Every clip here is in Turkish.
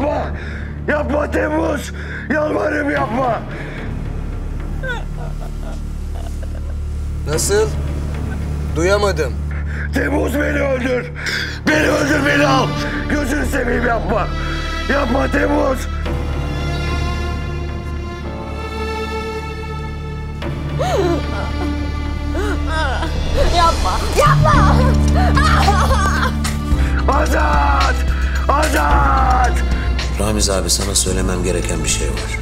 Yapma! Yapma Temmuz! Yalvarırım yapma! Nasıl? Duyamadım. Temmuz beni öldür! Beni öldür, beni al! Gözünü seveyim yapma! Yapma Temmuz! Yapma! Yapma! Azat! Azat! Ramiz abi, sana söylemem gereken bir şey var.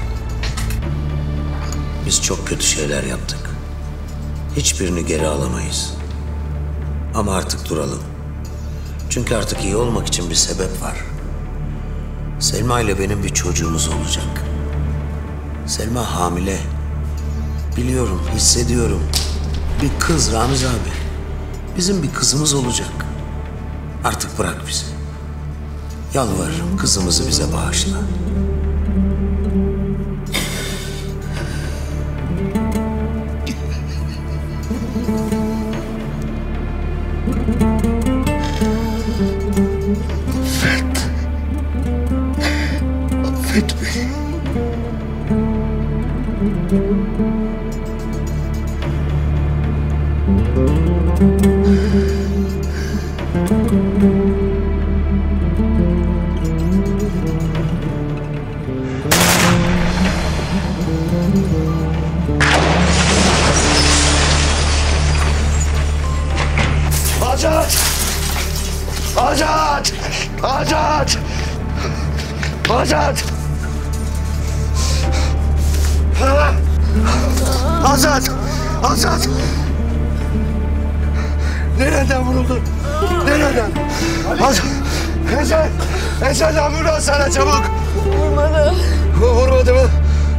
Biz çok kötü şeyler yaptık. Hiçbirini geri alamayız. Ama artık duralım. Çünkü artık iyi olmak için bir sebep var. Selma ile benim bir çocuğumuz olacak. Selma hamile. Biliyorum, hissediyorum. Bir kız Ramiz abi. Bizim bir kızımız olacak. Artık bırak bizi. Yalvarırım, kızımızı bize bağışla. Affet beni. Azat! Azat! Azat! Azat! Ha? Azat! Azat! Nereden vuruldun? Nereden? Azat! Ezel! Ezel ambulans sana çabuk! Vurmadı. Vurmadı mı?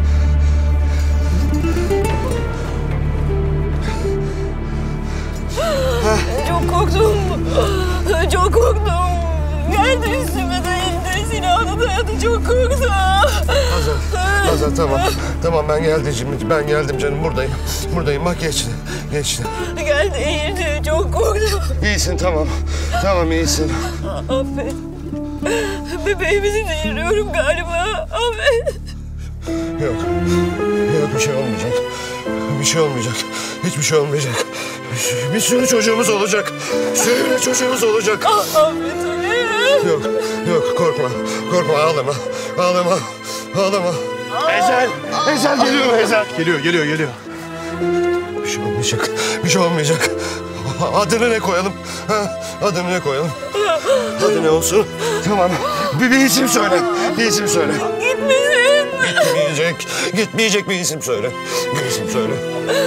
Çok korktum. Çok korktum. Geldi üstüme de indi. Silahını dayadı. Çok korktum. Azat tamam. Tamam ben geldim. Ben geldim canım, buradayım. Buradayım, bak geçti. Geçti. Geldi eğildi. Çok korktum. İyisin tamam. Tamam iyisin. Affet. Bebeğimizi değiriyorum galiba. Affet. Yok. Yok, bir şey olmayacak. Bir şey olmayacak. Hiçbir şey olmayacak. Bir sürü çocuğumuz olacak. Sürü çocuğumuz olacak. Affet öyle. Yok. Yok korkma. Korkma, ağlama. Ağlama. Ağlama. Ezel. Ezel geliyor Ezel. Geliyor. Bir şey olmayacak. Bir şey olmayacak. Adını ne koyalım? Ha? Adını ne koyalım? Adı ne olsun? Tamam. Bir isim söyle. Bir isim söyle. Gitmesin. Gitmeyecek. Gitmeyecek, bir isim söyle. Bir isim söyle.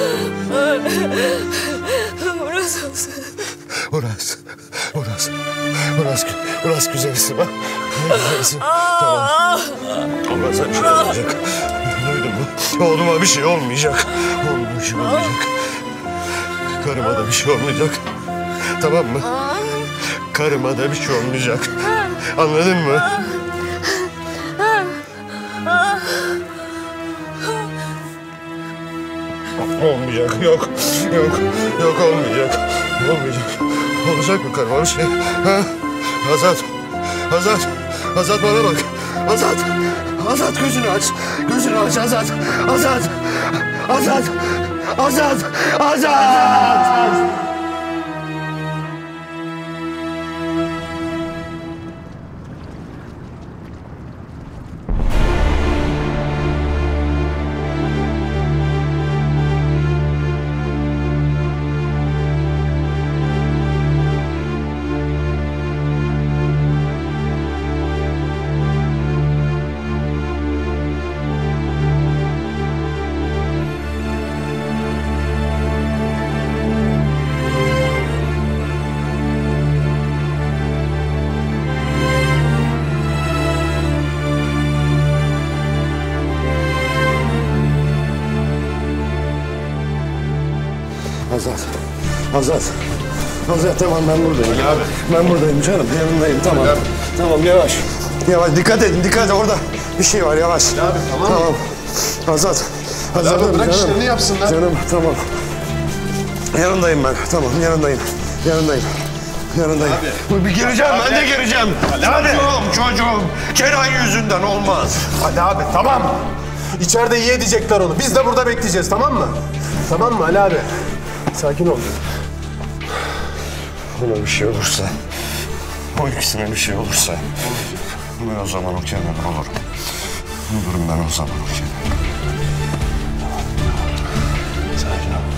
Burası olsun. Uras güzel isim ha. Güzel isim. Tamam. Ama sen bir şey olmayacak. Duydun mu? Oğluma bir şey olmayacak. Oğluma bir şey olmayacak. Karıma da bir şey olmayacak. Tamam mı? Karıma da bir şey olmayacak. Anladın mı? Olmayacak. Yok olmayacak. Olacak mı karıma bir şey? Ha? Azat bana bak. Azat gözünü aç. Azat! Azat tamam, ben buradayım. Abi. Ben buradayım canım, yanındayım, tamam. Abi. Tamam, yavaş. Dikkat edin, orada bir şey var, yavaş. Abi tamam. Azat Bırak canım. işlerini yapsınlar. Canım tamam. Yanındayım ben, tamam yanındayım. Yanındayım. Bir geleceğim, ben de geleceğim. Çocuğum. Kenan yüzünden olmaz. Ali abi tamam. İçeride iyi edecekler onu. Biz de burada bekleyeceğiz, tamam mı? Tamam mı Ali abi? Sakin ol. Buna bir şey olursa, o ikisine bir şey olursa, ben o zaman o Kenan olurum. Olurum ben o zaman o Kenan. Sakin ol.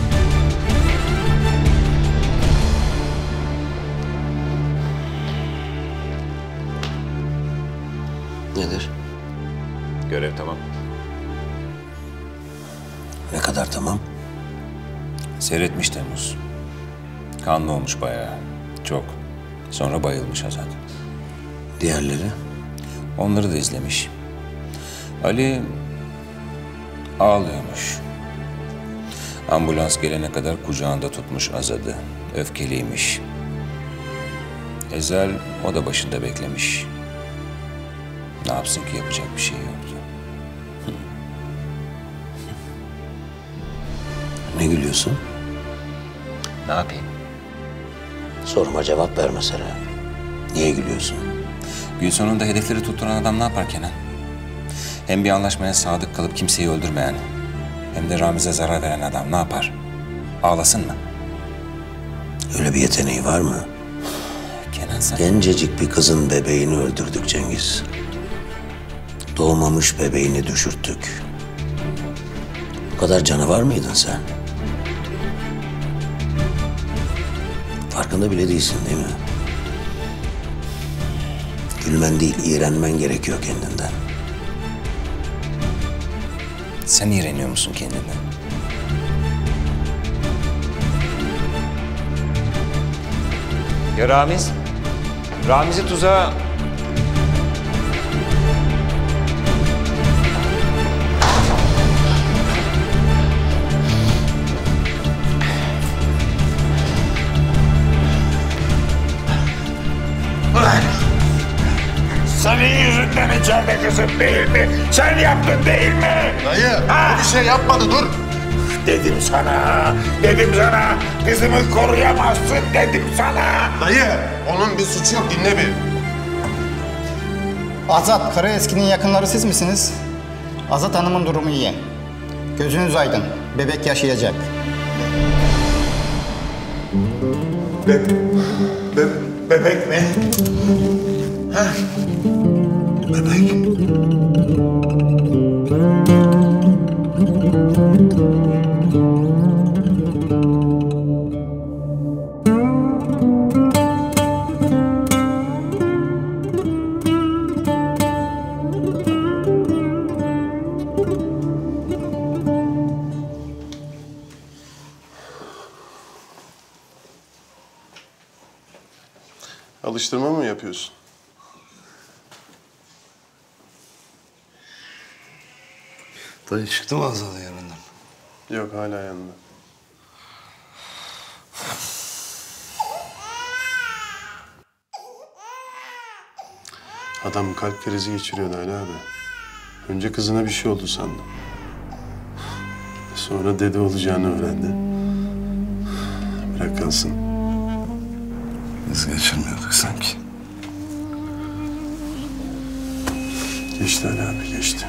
Nedir? Görev tamam. Ne kadar tamam? Seyretmiş Temmuz. Kanlı olmuş bayağı. Çok. Sonra bayılmış Azat. Diğerleri? Onları da izlemiş. Ali ağlıyormuş. Ambulans gelene kadar kucağında tutmuş Azad'ı. Öfkeliymiş. Ezel o da başında beklemiş. Ne yapsın ki, yapacak bir şey yoktu. Ne gülüyorsun? Ne yapayım? Soruma cevap ver mesela. Niye gülüyorsun? Gün sonunda hedefleri tutturan adam ne yapar Kenan? Hem bir anlaşmaya sadık kalıp kimseyi öldürmeyen, hem de Ramiz'e zarar veren adam ne yapar? Ağlasın mı? Öyle bir yeteneği var mı? Kenan sen... Gencecik bir kızın bebeğini öldürdük Cengiz. Doğmamış bebeğini düşürttük. Bu kadar canavar mıydın sen? Farkında bile değilsin değil mi? Gülmen değil, iğrenmen gerekiyor kendinden. Sen iğreniyor musun kendinden? Ya Ramiz? Ramiz'i tuzağa... Senin yüzünden içeride kızım değil mi? Sen yaptın değil mi? Dayı, Ha? o bir şey yapmadı, dur. Dedim sana, kızımı koruyamazsın dedim sana. Dayı, onun bir suçu yok, dinle bir. Azat Karaeski'nin yakınları siz misiniz? Azat Hanım'ın durumu iyi. Gözünüz aydın. Bebek yaşayacak. Bebek mi? Bebek. Alıştırma mı yapıyorsun? Dayı çıktı mı Azal'ın yanından? Yok, hala yanında. Adam kalp krizi geçiriyordu Ali abi. Önce kızına bir şey oldu sandım. Sonra dede olacağını öğrendi. Bırak kalsın. Biz geçirmiyorduk sanki. Geçti Ali abi, geçti.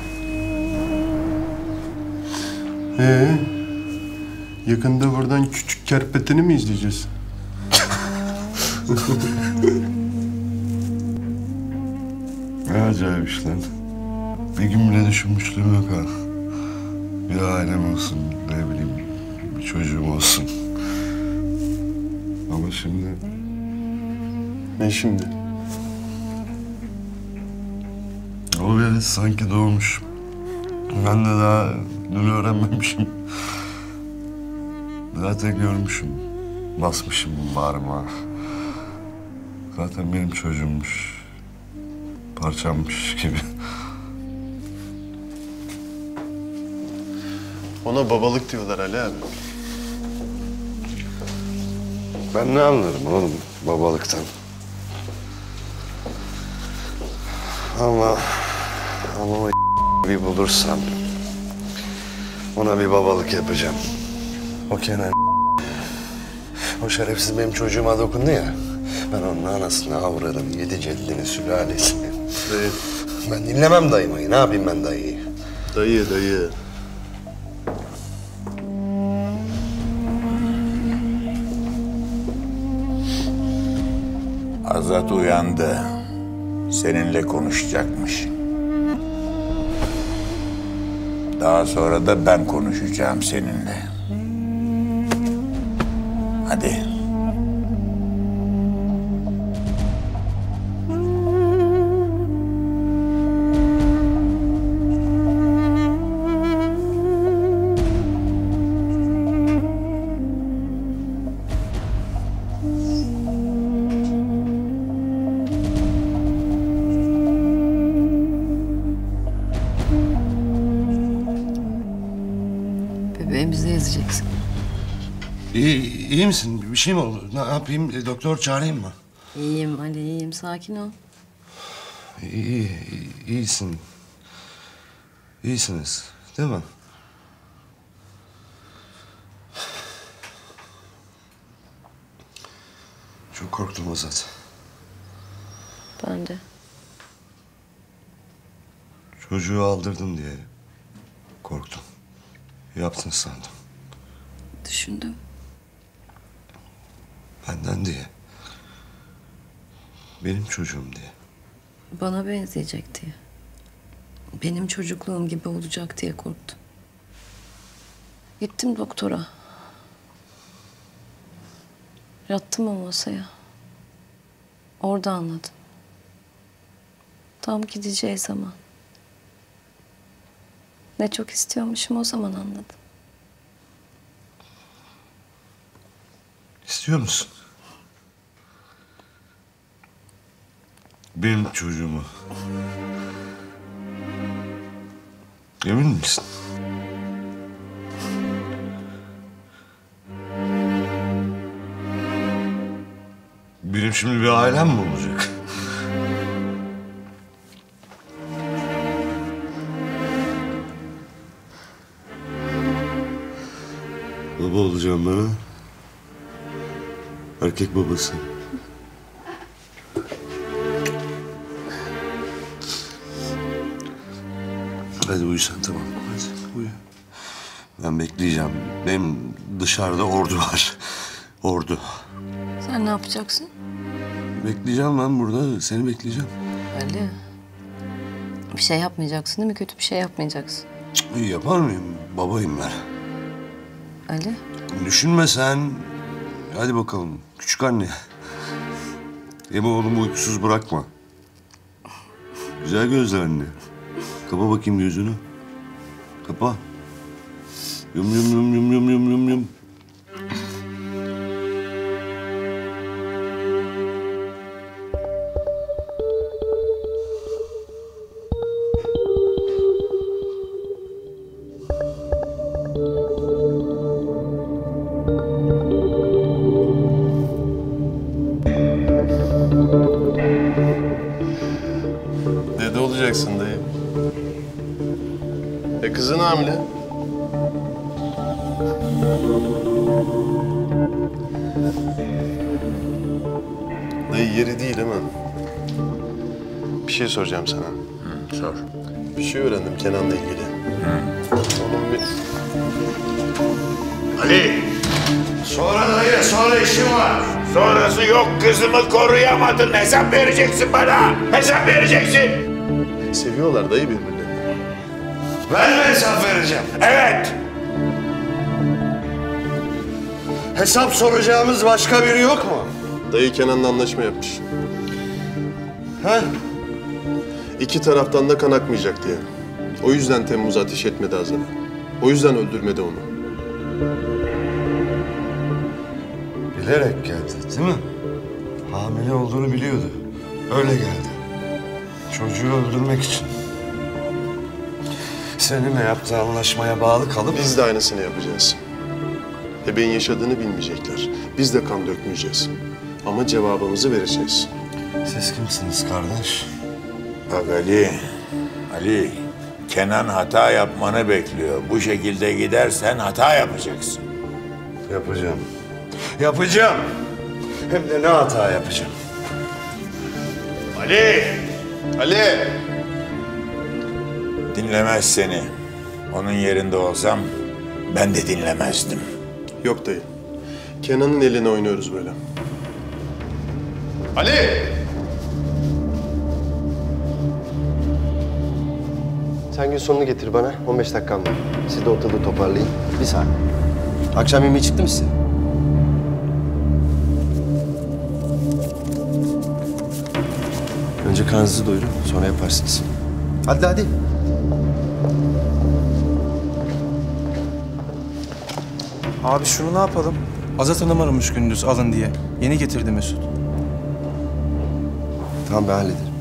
Yakında buradan küçük kerpeteni mi izleyeceğiz? Ne acayip iş lan. Bir gün bile düşünmüşlüğüm yok ha. Bir ailem olsun, ne bileyim, bir çocuğum olsun. Ama şimdi... Ne şimdi? O bile sanki doğmuş. Ben de daha dün öğrenmemişim. Zaten görmüşüm. Basmışım bağrıma. Zaten benim çocuğummuş. Parçammış gibi. Ona babalık diyorlar Ali abi. Ben ne anlarım oğlum babalıktan? Ama o bir bulursam ona bir babalık yapacağım. O Kenan, o şerefsiz benim çocuğuma dokundu ya. Ben onun anasını avradım. 7 ceddini sülalesini. Dayı. Ben dinlemem dayımayı. Ne yapayım ben dayıyı? Dayı. Azat uyandı. Seninle konuşacakmış. Daha sonra da ben konuşacağım seninle. Hadi. Bebeğimize yazacaksın. İyi misin? Bir şey mi oldu? Ne yapayım? Doktor çağırayım mı? İyiyim Ali, iyiyim. Sakin ol. İyisin. İyisiniz, değil mi? Çok korktum Azat. Ben de. Çocuğu aldırdın diye korktum. Yaptın sandım. Düşündüm. Benden diye. Benim çocuğum diye. Bana benzeyecek diye. Benim çocukluğum gibi olacak diye korktum. Gittim doktora. Yattım o masaya. Orada anladım. Tam gideceği zaman. Ne çok istiyormuşum o zaman anladım. İstiyor musun? Benim çocuğumu. Emin misin? Benim şimdi bir ailem mi olacak? Baba olacağım ben ha. Erkek babası. Hadi uyu sen, tamam. Hadi uyu. Ben bekleyeceğim. Benim dışarıda ordu var. Ordu. Sen ne yapacaksın? Bekleyeceğim ben burada. Seni bekleyeceğim. Ali. Bir şey yapmayacaksın değil mi? Kötü bir şey yapmayacaksın. İyi yapar mıyım? Babayım ben. Ali. Düşünme sen. Hadi bakalım. Küçük anne. Yeme oğlumu uykusuz bırakma. Güzel gözler anne. Kapa bakayım gözünü. Kapa. Yum yum yum yum yum yum yum yum. Dede olacaksın dayı. Kızın hamile. Dayı yeri değil ama. Bir şey soracağım sana. Sor. Bir şey öğrendim Kenan'la ilgili. Onun bir... Ali! Sonra dayı, sonra işim var. Sonrası yok, kızımı koruyamadın. Hesap vereceksin bana. Hesap vereceksin. Seviyorlar dayı birbirlerini. Ben mi hesap vereceğim? Evet. Hesap soracağımız başka biri yok mu? Dayı Kenan'la anlaşma yapmış. Ha? İki taraftan da kan akmayacak diye. O yüzden Temmuz ateş etmedi Azat'ı. O yüzden öldürmedi onu. Bilerek geldi, değil mi? Hamile olduğunu biliyordu. Öyle geldi. Çocuğu öldürmek için. Seninle yaptığı anlaşmaya bağlı kalıp... Biz de aynısını yapacağız. Bebeğin yaşadığını bilmeyecekler. Biz de kan dökmeyeceğiz. Ama cevabımızı vereceğiz. Siz kimsiniz kardeş? Bak Ali, Kenan hata yapmanı bekliyor. Bu şekilde gidersen hata yapacaksın. Yapacağım. Yapacağım. Hem de ne hata yapacağım. Ali! Ali! Dinlemez seni. Onun yerinde olsam ben de dinlemezdim. Yok dayı. Kenan'ın eline oynuyoruz böyle. Ali! Sen gün sonunu getir bana. 15 dakikam var. Siz de ortalığı toparlayın. Bir saat. Akşam yemeği çıktı mı size? Önce karnınızı doyurun. Sonra yaparsınız. Hadi hadi. Abi şunu ne yapalım? Azat Hanım aramış gündüz alın diye. Yeni getirdi Mesut. Tamam ben hallederim.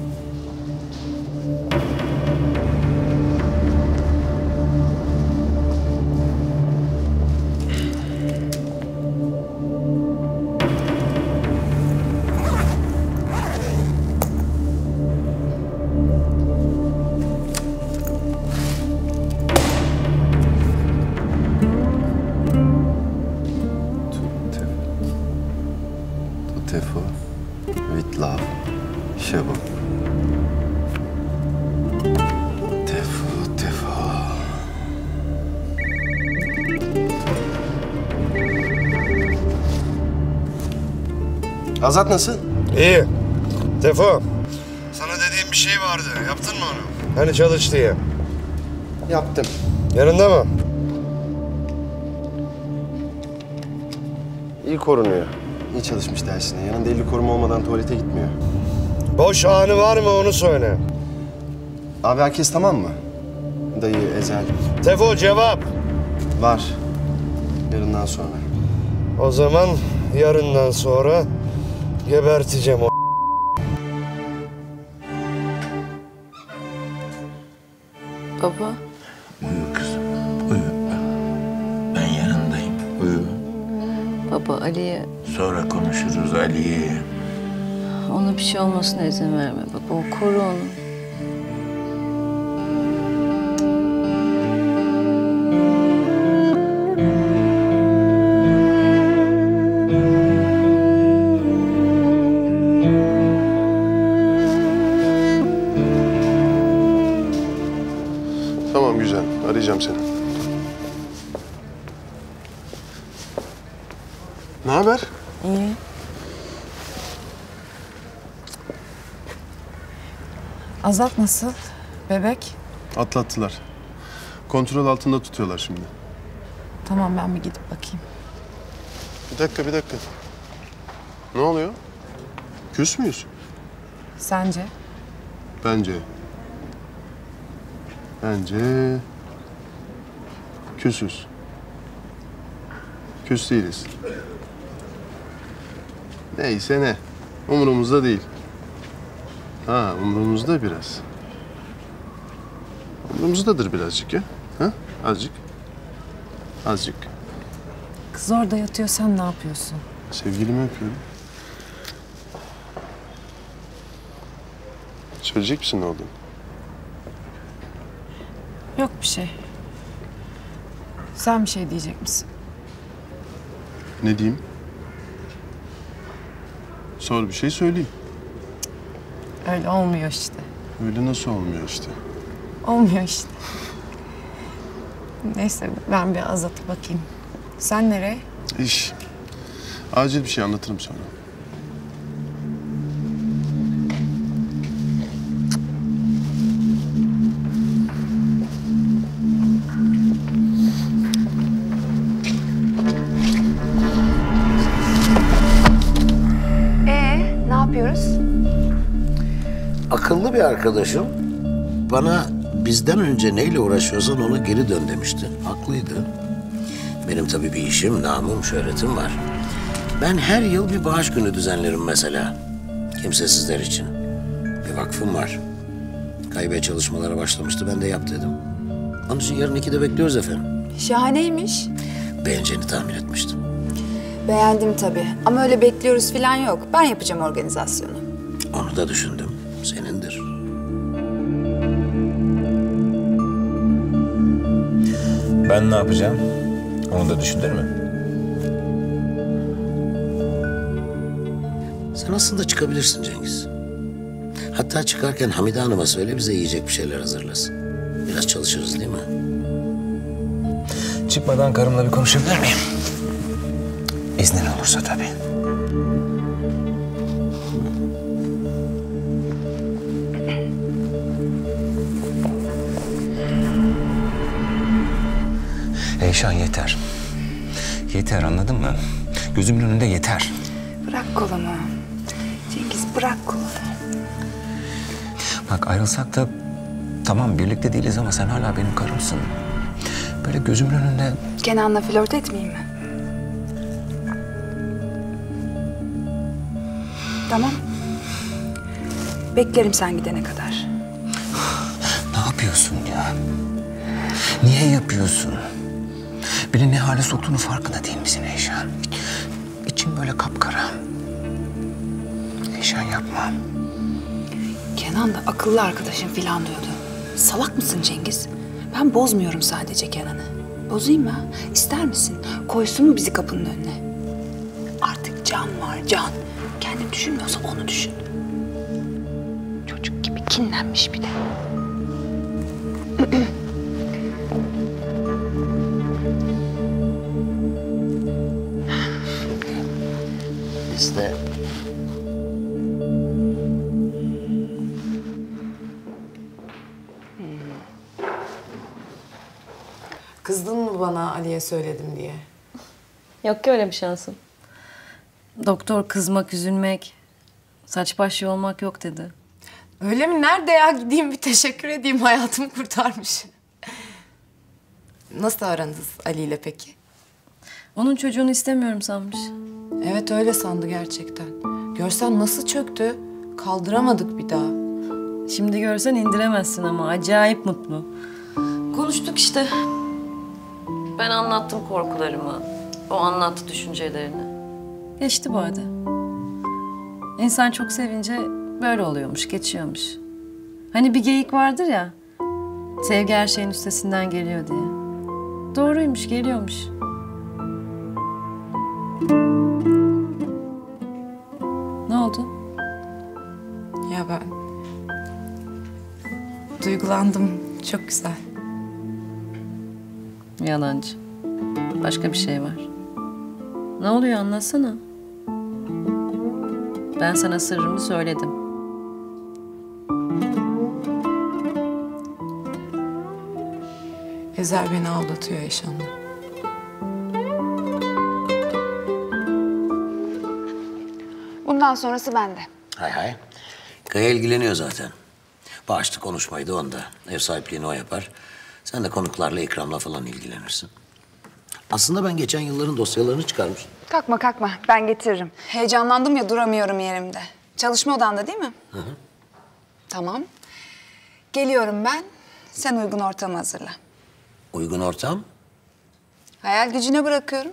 Tefo, with love, Şebo. Tefo. Azat nasıl? İyi. Tefo. Sana dediğim bir şey vardı. Yaptın mı onu? Hani çalış diye. Yaptım. Yanında mı? İyi korunuyor. İyi çalışmış dersine. Yanında eli koruma olmadan tuvalete gitmiyor. Boş anı var mı onu söyle. Abi herkes tamam mı? Dayı, Ezel. Tefo cevap. Var. Yarından sonra. O zaman yarından sonra geberteceğim o. Baba. Uyu kızım, uyu. Ben yanındayım, uyu. Baba Ali'ye Sonra konuşuruz Ali. ona bir şey olmasına izin verme baba. O koru onu. Tamam güzel. Arayacağım seni. Ne haber? İyi. Azat nasıl? Bebek? Atlattılar. Kontrol altında tutuyorlar şimdi. Tamam ben bir gidip bakayım. Bir dakika. Ne oluyor? Küs müyüz? Sence? Bence küsüz. Küs değiliz. Neyse ne. Umurumuzda değil. Ha, umurumuzda biraz. Umurumuzdadır birazcık ya. Ha? Azıcık. Kız orada yatıyor, sen ne yapıyorsun? Sevgilimi öpüyorum. Söyleyecek misin ne olduğunu? Yok bir şey. Sen bir şey diyecek misin? Ne diyeyim? Sor bir şey söyleyeyim. Öyle olmuyor işte. Öyle nasıl olmuyor işte? Olmuyor işte. Neyse ben bir Azat'a bakayım. Sen nereye? İş. Acil bir şey anlatırım sonra. Ne yapıyoruz? Akıllı bir arkadaşım bana bizden önce neyle uğraşıyorsan ona geri dön demişti. Haklıydı. Benim tabii bir işim, namım, şöhretim var. Ben her yıl bir bağış günü düzenlerim mesela. Kimsesizler için. Bir vakfım var. Kaybeye çalışmalara başlamıştı, ben de yap dedim. Onun için yarın 2'de bekliyoruz efendim. Şahaneymiş. Beğeneceğini tahmin etmiştim. Beğendim tabii. Ama öyle bekliyoruz falan yok. Ben yapacağım organizasyonu. Onu da düşündüm. Senindir. Ben ne yapacağım? Onu da düşündün mü? Sen aslında çıkabilirsin Cengiz. Hatta çıkarken Hamide Hanım'a söyle bize yiyecek bir şeyler hazırlasın. Biraz çalışırız değil mi? Çıkmadan karımla bir konuşabilir miyim? İznin olursa tabii. Eyşan yeter. Yeter, anladın mı? Gözümün önünde yeter. Bırak kolumu. Cengiz bırak kolumu. Bak ayrılsak da tamam birlikte değiliz ama sen hala benim karımsın. Böyle gözümün önünde... Kenan'la flört etmeyeyim mi? Tamam. Beklerim sen gidene kadar. Ne yapıyorsun ya? Niye yapıyorsun? Beni ne hale soktuğunu farkında değil misin Eyşan? İçim böyle kapkara. Eyşan yapma. Kenan da akıllı arkadaşım falan diyordu. Salak mısın Cengiz? Ben bozmuyorum sadece Kenan'ı. Bozayım mı? İster misin? Koysun mu bizi kapının önüne? Artık Can var, Can. Kendim düşünmüyorsa onu düşün. Çocuk gibi kinlenmiş bir de. Biz de... Kızdın mı bana Ali'ye söyledim diye? Yok ki öyle bir şansım. Doktor kızmak, üzülmek, saç baş olmak yok dedi. Öyle mi? Nerede ya? Gideyim bir teşekkür edeyim. Hayatımı kurtarmış. Nasıl aranız Ali ile peki? Onun çocuğunu istemiyorum sanmış. Evet öyle sandı gerçekten. Görsen nasıl çöktü. Kaldıramadık bir daha. Şimdi görsen indiremezsin ama acayip mutlu. Konuştuk işte. Ben anlattım korkularımı. O anlattı düşüncelerini. Geçti bu arada. İnsan çok sevince böyle oluyormuş, geçiyormuş. Hani bir geyik vardır ya, sevgi her şeyin üstesinden geliyor diye. Doğruymuş, geliyormuş. Ne oldu? Ya ben... Duygulandım. Çok güzel. Yalancı. Başka bir şey var. Ne oluyor anlatsana. Ben sana sırrımı söyledim. Ezel beni aldatıyor Eşan'la. Bundan sonrası bende. Hay hay. Kaya ilgileniyor zaten. Bağışlı konuşmayı da onda. Ev sahipliğini o yapar. Sen de konuklarla, ikramla falan ilgilenirsin. Aslında ben geçen yılların dosyalarını çıkarmıştım. Kalkma kalkma, ben getiririm. Heyecanlandım ya, duramıyorum yerimde. Çalışma odanda değil mi? Hı hı. Tamam. Geliyorum ben, sen uygun ortamı hazırla. Uygun ortam? Hayal gücüne bırakıyorum.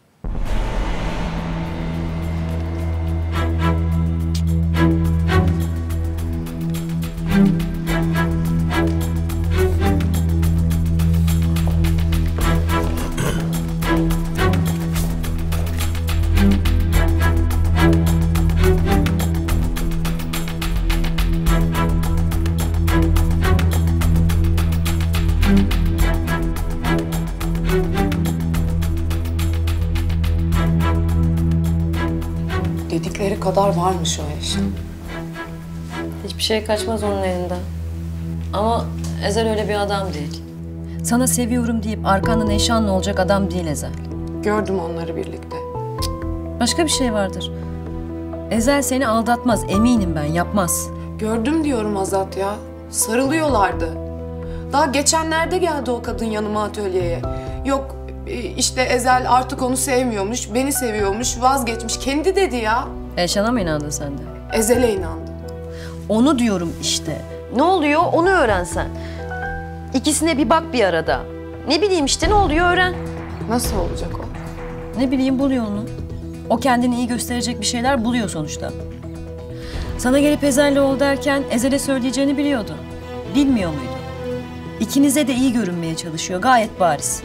Dedikleri kadar varmış o Eşan. Hiçbir şey kaçmaz onun elinden. Ama Ezel öyle bir adam değil. Sana seviyorum deyip arkandan eşanlı olacak adam değil Ezel. Gördüm onları birlikte. Başka bir şey vardır. Ezel seni aldatmaz, eminim ben, yapmaz. Gördüm diyorum Azat ya. Sarılıyorlardı. Daha geçenlerde geldi o kadın yanıma atölyeye. Yok işte Ezel artık onu sevmiyormuş, beni seviyormuş, vazgeçmiş. Kendi dedi ya. Eşan'a mı inandın sen de? Ezel'e inandım. Onu diyorum işte. Ne oluyor onu öğrensen. İkisine bir bak bir arada. Ne bileyim işte ne oluyor öğren. Nasıl olacak o? Ne bileyim, buluyor onu. O kendini iyi gösterecek bir şeyler buluyor sonuçta. Sana gelip Ezel'le ol derken Ezel'e söyleyeceğini biliyordu. Bilmiyor muydu? İkinize de iyi görünmeye çalışıyor, gayet bariz.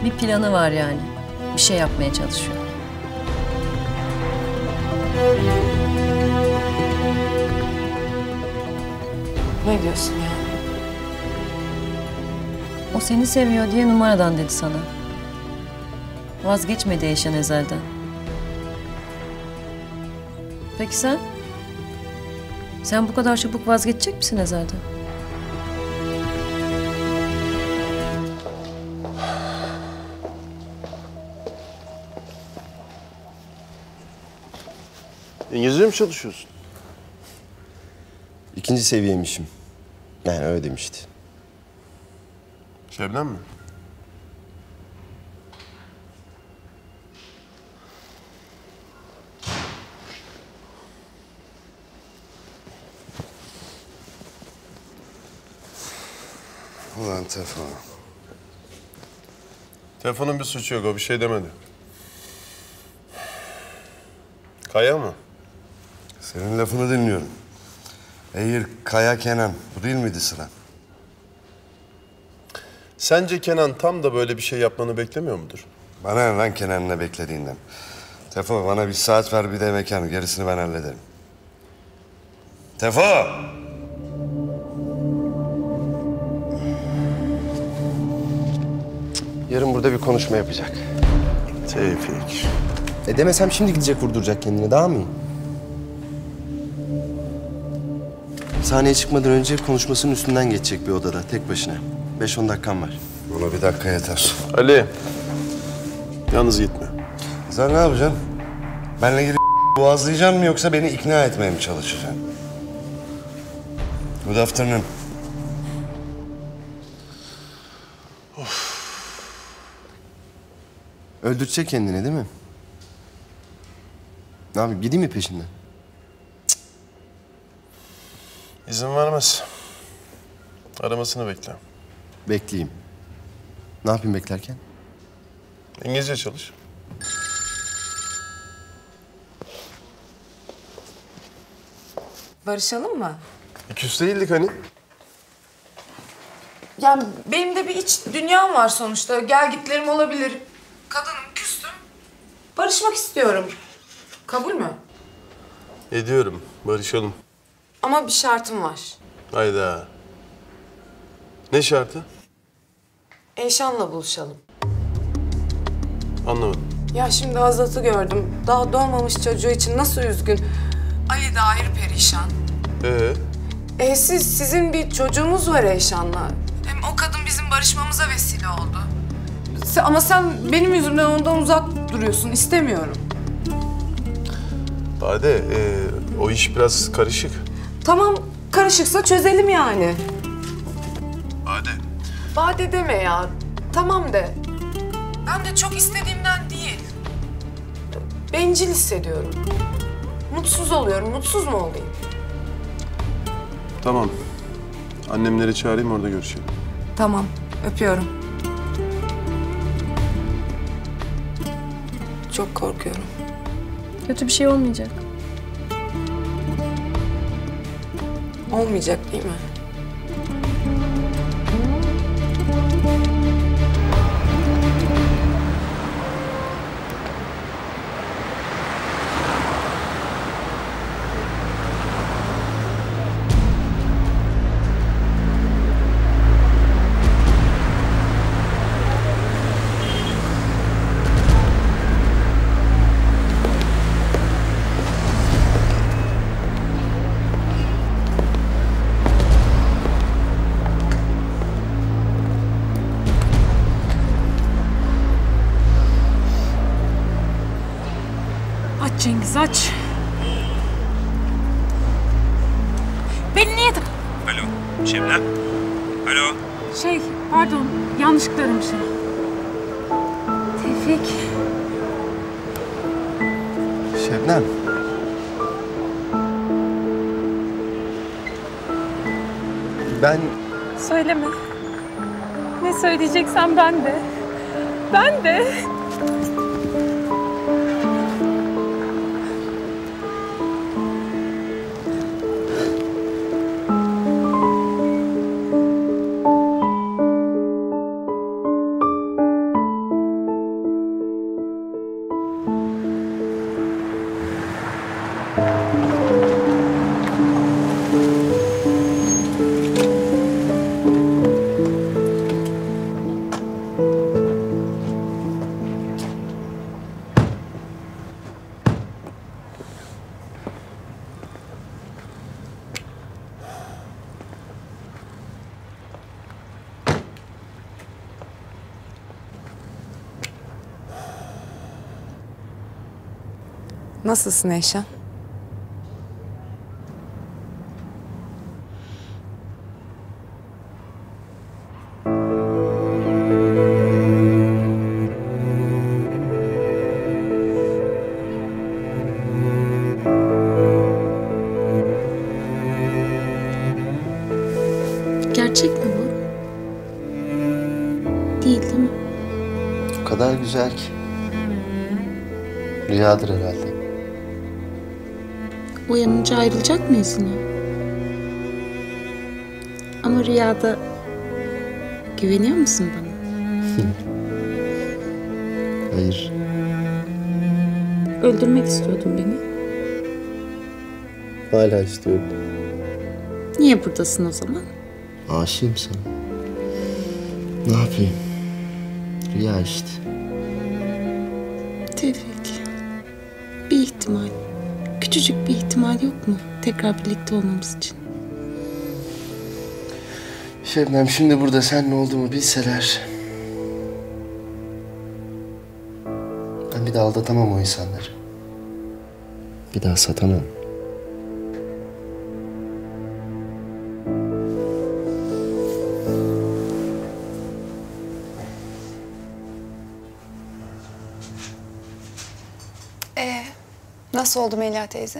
Bir planı var yani. Bir şey yapmaya çalışıyor. Ne diyorsun yani? O seni seviyor diye numaradan dedi sana. Vazgeçmedi Eyşan Ezel'den. Peki sen? Sen bu kadar çabuk vazgeçecek misin Ezel'den? İngilizce mi çalışıyorsun? 2. seviyeymişim. Yani öyle demişti. Şebnem mi? Ulan Tefo. Telefonun bir suçu yok, o bir şey demedi. Kaya mı? Senin lafını dinliyorum. Eğir, Kaya, Kenan. Bu değil miydi sıra? Sence Kenan tam da böyle bir şey yapmanı beklemiyor mudur? Bana ne lan Kenan'ın ne beklediğinden. Tefo bana bir saat ver bir de mekan. Gerisini ben hallederim. Tefo! Yarın burada bir konuşma yapacak. Tevfik. Demesem şimdi gidecek vurduracak kendini. Daha mı iyi? Sahneye çıkmadan önce konuşmasının üstünden geçecek bir odada tek başına. 5-10 dakikam var. Ona bir dakika yeter. Ali. Yalnız gitme. Sen ne yapacaksın? Benle ilgili boğazlayacaksın mı yoksa beni ikna etmeye mi çalışacaksın? Good afternoon. Öldürecek kendini değil mi? Ne yapayım? Gideyim mi peşinden? İzin vermez. Aramasını bekle. Bekleyeyim. Ne yapayım beklerken? İngilizce çalış. Barışalım mı? Küs değildik hani. Yani benim de bir iç dünyam var sonuçta. Gel gitlerim olabilir. Kadınım, küstüm. Barışmak istiyorum. Kabul mü? Ediyorum. Barışalım. Ama bir şartım var. Hayda. Ne şartı? Eyşan'la buluşalım. Anlamadım. Ya şimdi Azat'ı gördüm. Daha doğmamış çocuğu için nasıl üzgün. Ali dair perişan. Sizin bir çocuğunuz var Eyşan'la. Hem o kadın bizim barışmamıza vesile oldu. Ama sen benim yüzümden ondan uzak duruyorsun. İstemiyorum. Bade, o iş biraz karışık. Tamam, karışıksa çözelim yani. Bade. Bade deme ya. Tamam de. Ben de çok istediğimden değil. Bencil hissediyorum. Mutsuz oluyorum. Mutsuz mu olayım? Tamam. Annemleri çağırayım, orada görüşelim. Tamam. Öpüyorum. Çok korkuyorum. Kötü bir şey olmayacak. Olmayacak değil mi? Aç Cengiz aç. Beni niye... Alo, Şebnem? Alo? Pardon, yanlışlıkla aramışım. Tevfik. Şebnem. Ben... Söyleme. Ne söyleyeceksen ben de. Ben de. Nasılsın Eyşan? Gerçek mi bu? Değil mi? O kadar güzel ki. Rüyadır herhalde. Uyanınca ayrılacak mıyız yine? Ama rüyada güveniyor musun bana? Hayır. Öldürmek istiyordun beni. Hala istiyorum. Niye buradasın o zaman? Aşığım sana. Ne yapayım? Rüya işte. Tevfik. Bir ihtimal. Küçücük bir ihtimal yok mu? Tekrar birlikte olmamız için. Şebnem şimdi burada sen ne olduğumu bilseler... Ben bir daha aldatamam o insanları. Bir daha satamam. Nasıl oldu Melia teyze?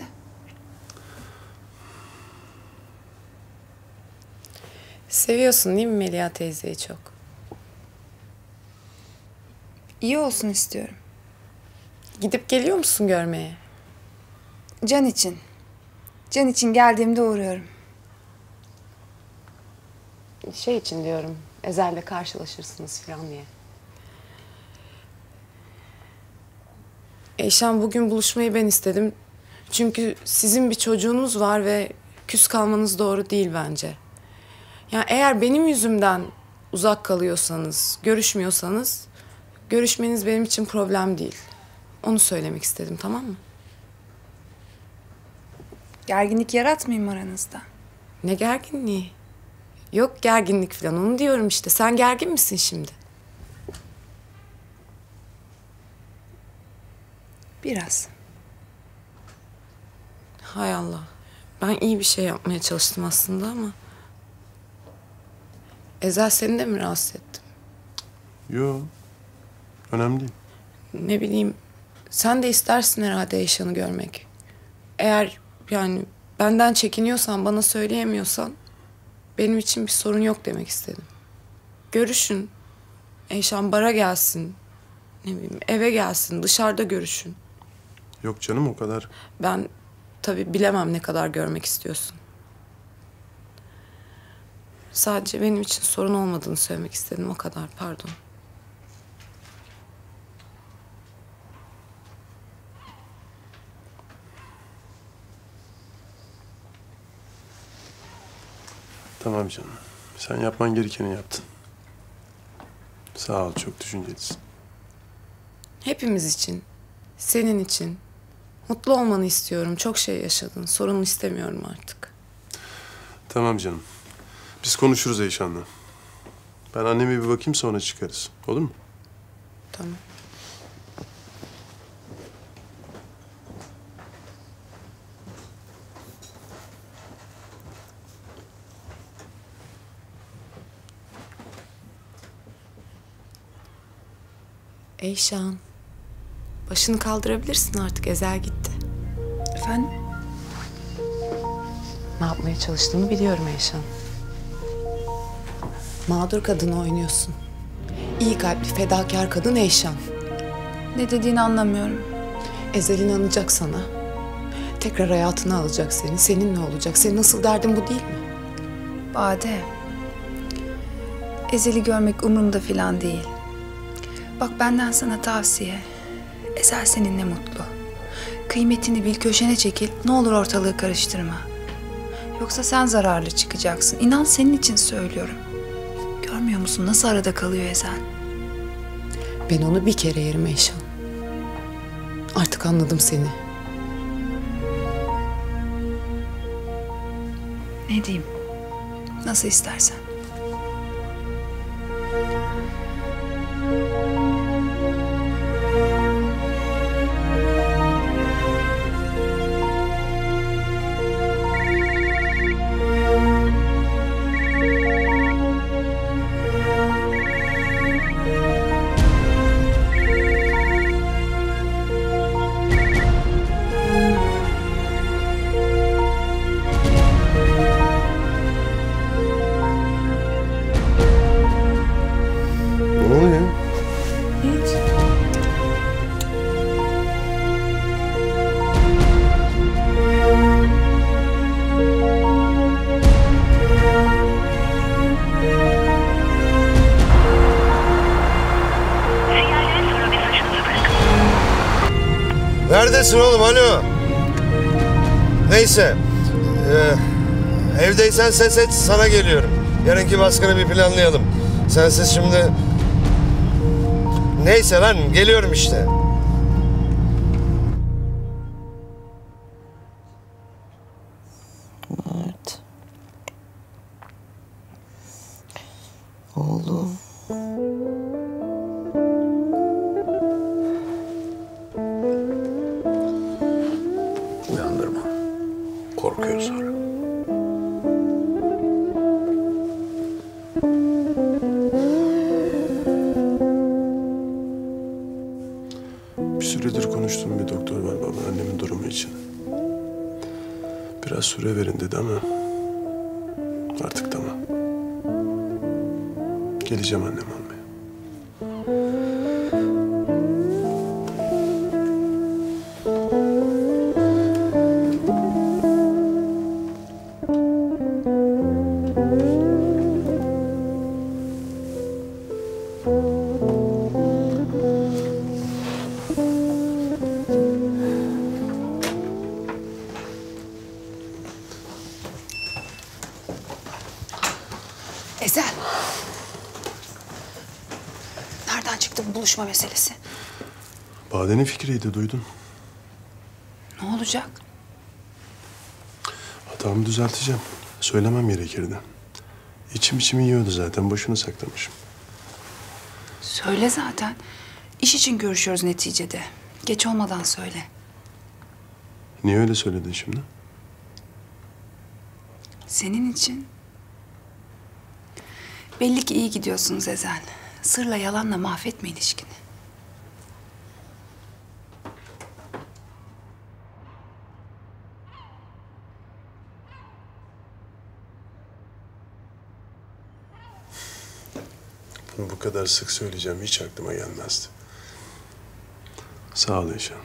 Seviyorsun değil mi Melia teyzeyi çok? İyi olsun istiyorum. Gidip geliyor musun görmeye? Can için. Can için geldiğimde uğruyorum. Şey için diyorum, Ezel'le karşılaşırsınız falan diye. Eyşan bugün buluşmayı ben istedim. Çünkü sizin bir çocuğunuz var ve küs kalmanız doğru değil bence. Yani eğer benim yüzümden uzak kalıyorsanız, görüşmüyorsanız... görüşmeniz benim için problem değil. Onu söylemek istedim, tamam mı? Gerginlik yaratmayayım aranızda. Ne gerginliği? Yok gerginlik falan, onu diyorum işte. Sen gergin misin şimdi? Biraz. Hay Allah. Ben iyi bir şey yapmaya çalıştım aslında ama... Ezel seni de mi rahatsız ettim? Yo. Önemli değil. Ne bileyim, sen de istersin herhalde Eyşan'ı görmek. Eğer yani benden çekiniyorsan, bana söyleyemiyorsan... benim için bir sorun yok demek istedim. Görüşün. Eyşan bara gelsin. Ne bileyim, eve gelsin, dışarıda görüşün. Yok canım o kadar. Ben tabii bilemem ne kadar görmek istiyorsun. Sadece benim için sorun olmadığını söylemek istedim, o kadar. Pardon. Tamam canım. Sen yapman gerekeni yaptın. Sağ ol, çok düşüncelisin. Hepimiz için, senin için. Mutlu olmanı istiyorum. Çok şey yaşadın. Sorun istemiyorum artık. Tamam canım. Biz konuşuruz Eyşan'la. Ben anneme bir bakayım, sonra çıkarız. Olur mu? Tamam. Eyşan, başını kaldırabilirsin artık. Ezel gitti. Efendim? Ne yapmaya çalıştığını biliyorum Eyşan. Mağdur kadını oynuyorsun. İyi kalpli, fedakar kadın Eyşan. Ne dediğini anlamıyorum. Ezel inanacak sana. Tekrar hayatına alacak seni. Seninle olacak. Senin asıl derdin bu değil mi? Bade. Ezel'i görmek umurumda falan değil. Bak benden sana tavsiye. Ezel seninle mutlu. Kıymetini bil, köşene çekil. Ne olur ortalığı karıştırma. Yoksa sen zararlı çıkacaksın. İnan senin için söylüyorum. Görmüyor musun nasıl arada kalıyor Ezel? Ben onu bir kere yerim Eyşan. Artık anladım seni. Ne diyeyim? Nasıl istersen. Ne oluyor? Hiç. Neredesin oğlum? Alo. Neyse. Evdeysen ses et, sana geliyorum. Yarınki baskını bir planlayalım. Sensiz şimdi... Neyse lan, geliyorum işte. Mert. Oğlum. Uyandırma. Korkuyor sonra. Bir süredir konuştuğum bir doktor var babaannemin durumu için. Biraz süre verin dedi ama artık tamam. Geleceğim annem almaya. Ezel. Nereden çıktı bu buluşma meselesi? Bade'nin fikriydi, duydun. Ne olacak? Hatamı düzelteceğim. Söylemem gerekirdi. İçim yiyordu zaten. Boşuna saklamışım. Söyle zaten. İş için görüşüyoruz neticede. Geç olmadan söyle. Niye öyle söyledin şimdi? Senin için. Belli ki iyi gidiyorsunuz Ezel. Sırla yalanla mahvetme ilişkini. Bunu bu kadar sık söyleyeceğim hiç aklıma gelmezdi. Sağ ol Eyşan.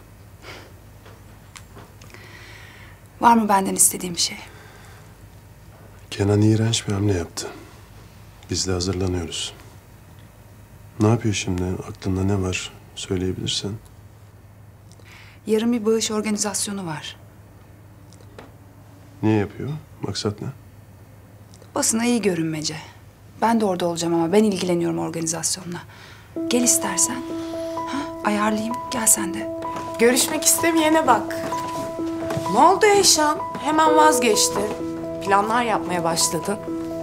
Var mı benden istediğim bir şey? Kenan iğrenç bir hamle yaptı. Biz de hazırlanıyoruz. Ne yapıyor şimdi? Aklında ne var? Söyleyebilirsen. Yarın bir bağış organizasyonu var. Niye yapıyor? Maksat ne? Basına iyi görünmece. Ben de orada olacağım ama ben ilgileniyorum organizasyonla. Gel istersen. Ha, ayarlayayım. Gel sen de. Görüşmek istemeyene bak. Ne oldu Eyşan? Hemen vazgeçti. Planlar yapmaya başladın.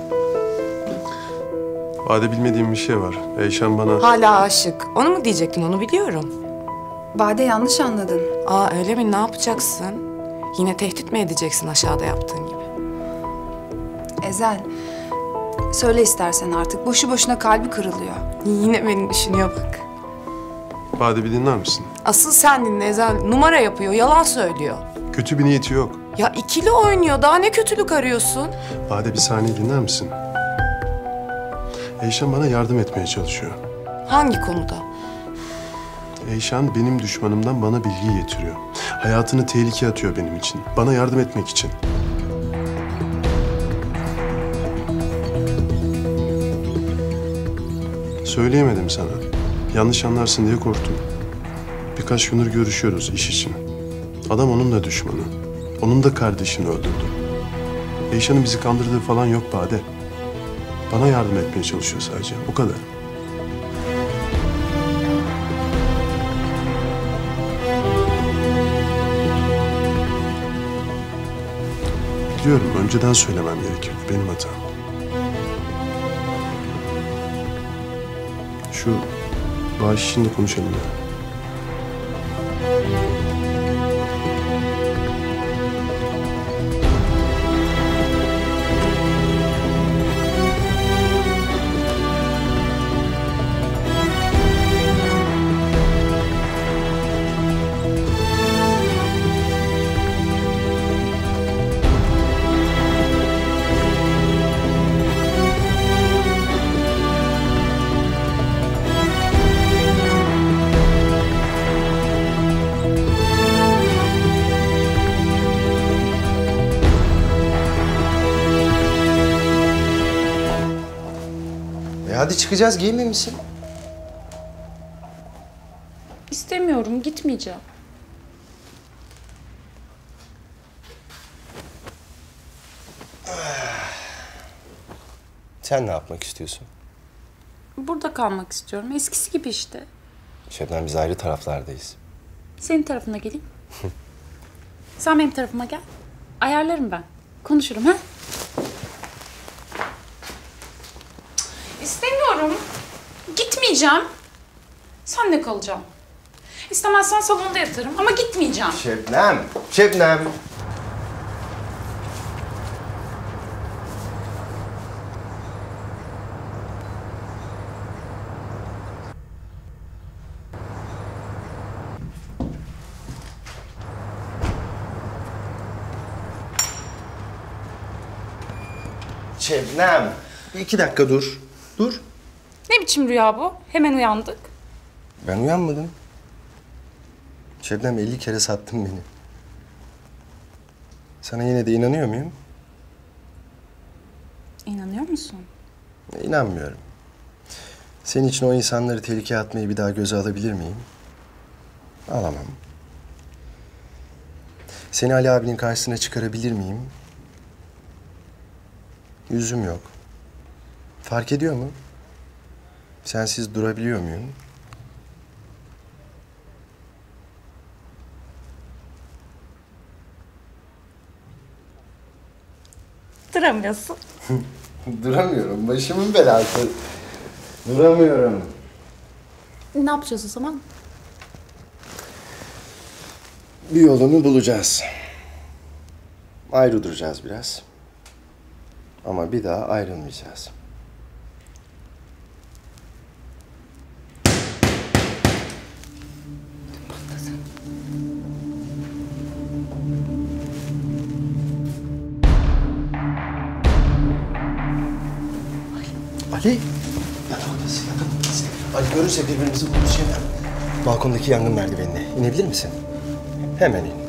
Bade bilmediğim bir şey var. Eyşan bana... Hala aşık. Onu mu diyecektin? Onu biliyorum. Bade yanlış anladın. Aa öyle mi? Ne yapacaksın? Yine tehdit mi edeceksin aşağıda yaptığın gibi? Ezel, söyle istersen artık. Boşu boşuna kalbi kırılıyor. Yine beni düşünüyor bak. Bade bir dinler misin? Asıl sen dinle Ezel. Numara yapıyor, yalan söylüyor. Kötü bir niyeti yok. Ya ikili oynuyor. Daha ne kötülük arıyorsun? Bade bir saniye dinler misin? Eyşan bana yardım etmeye çalışıyor. Hangi konuda? Eyşan benim düşmanımdan bana bilgi getiriyor. Hayatını tehlikeye atıyor benim için. Bana yardım etmek için. Söyleyemedim sana. Yanlış anlarsın diye korktum. Birkaç gündür görüşüyoruz iş için. Adam onun da düşmanı. Onun da kardeşini öldürdü. Eyşan'ın bizi kandırdığı falan yok Bade. Bana yardım etmeye çalışıyor sadece. O kadar. Biliyorum, önceden söylemem gerekiyordu. Benim hatam. Şu bağış işini de konuşalım ya. Hadi çıkacağız, giyinmiyor misin? İstemiyorum, gitmeyeceğim. Sen ne yapmak istiyorsun? Burada kalmak istiyorum. Eskisi gibi işte. Şebnem, biz ayrı taraflardayız. Senin tarafına geleyim. Sen benim tarafıma gel. Ayarlarım ben. Konuşurum ha? İstemiyorum. Gitmeyeceğim. Senle kalacağım. İstemezsen salonda yatarım ama gitmeyeceğim. Şebnem, Şebnem. Şebnem, 2 dakika dur. Dur. Ne biçim rüya bu? Hemen uyandık. Ben uyanmadım. Şebnem 50 kere sattın beni. Sana yine de inanıyor muyum? İnanıyor musun? İnanmıyorum. Senin için o insanları tehlikeye atmayı bir daha göze alabilir miyim? Alamam. Seni Ali abinin karşısına çıkarabilir miyim? Yüzüm yok. Fark ediyor mu? Sensiz durabiliyor muyum? Duramıyorsun. Duramıyorum. Başımın belası. Duramıyorum. Ne yapacağız o zaman? Bir yolunu bulacağız. Ayrı duracağız biraz. Ama bir daha ayrılmayacağız. Ali! Yatak odası, yatak odası. Ali görürse birbirimizi buluruz hemen. Balkondaki yangın merdivenine. İnebilir misin? Hemen in.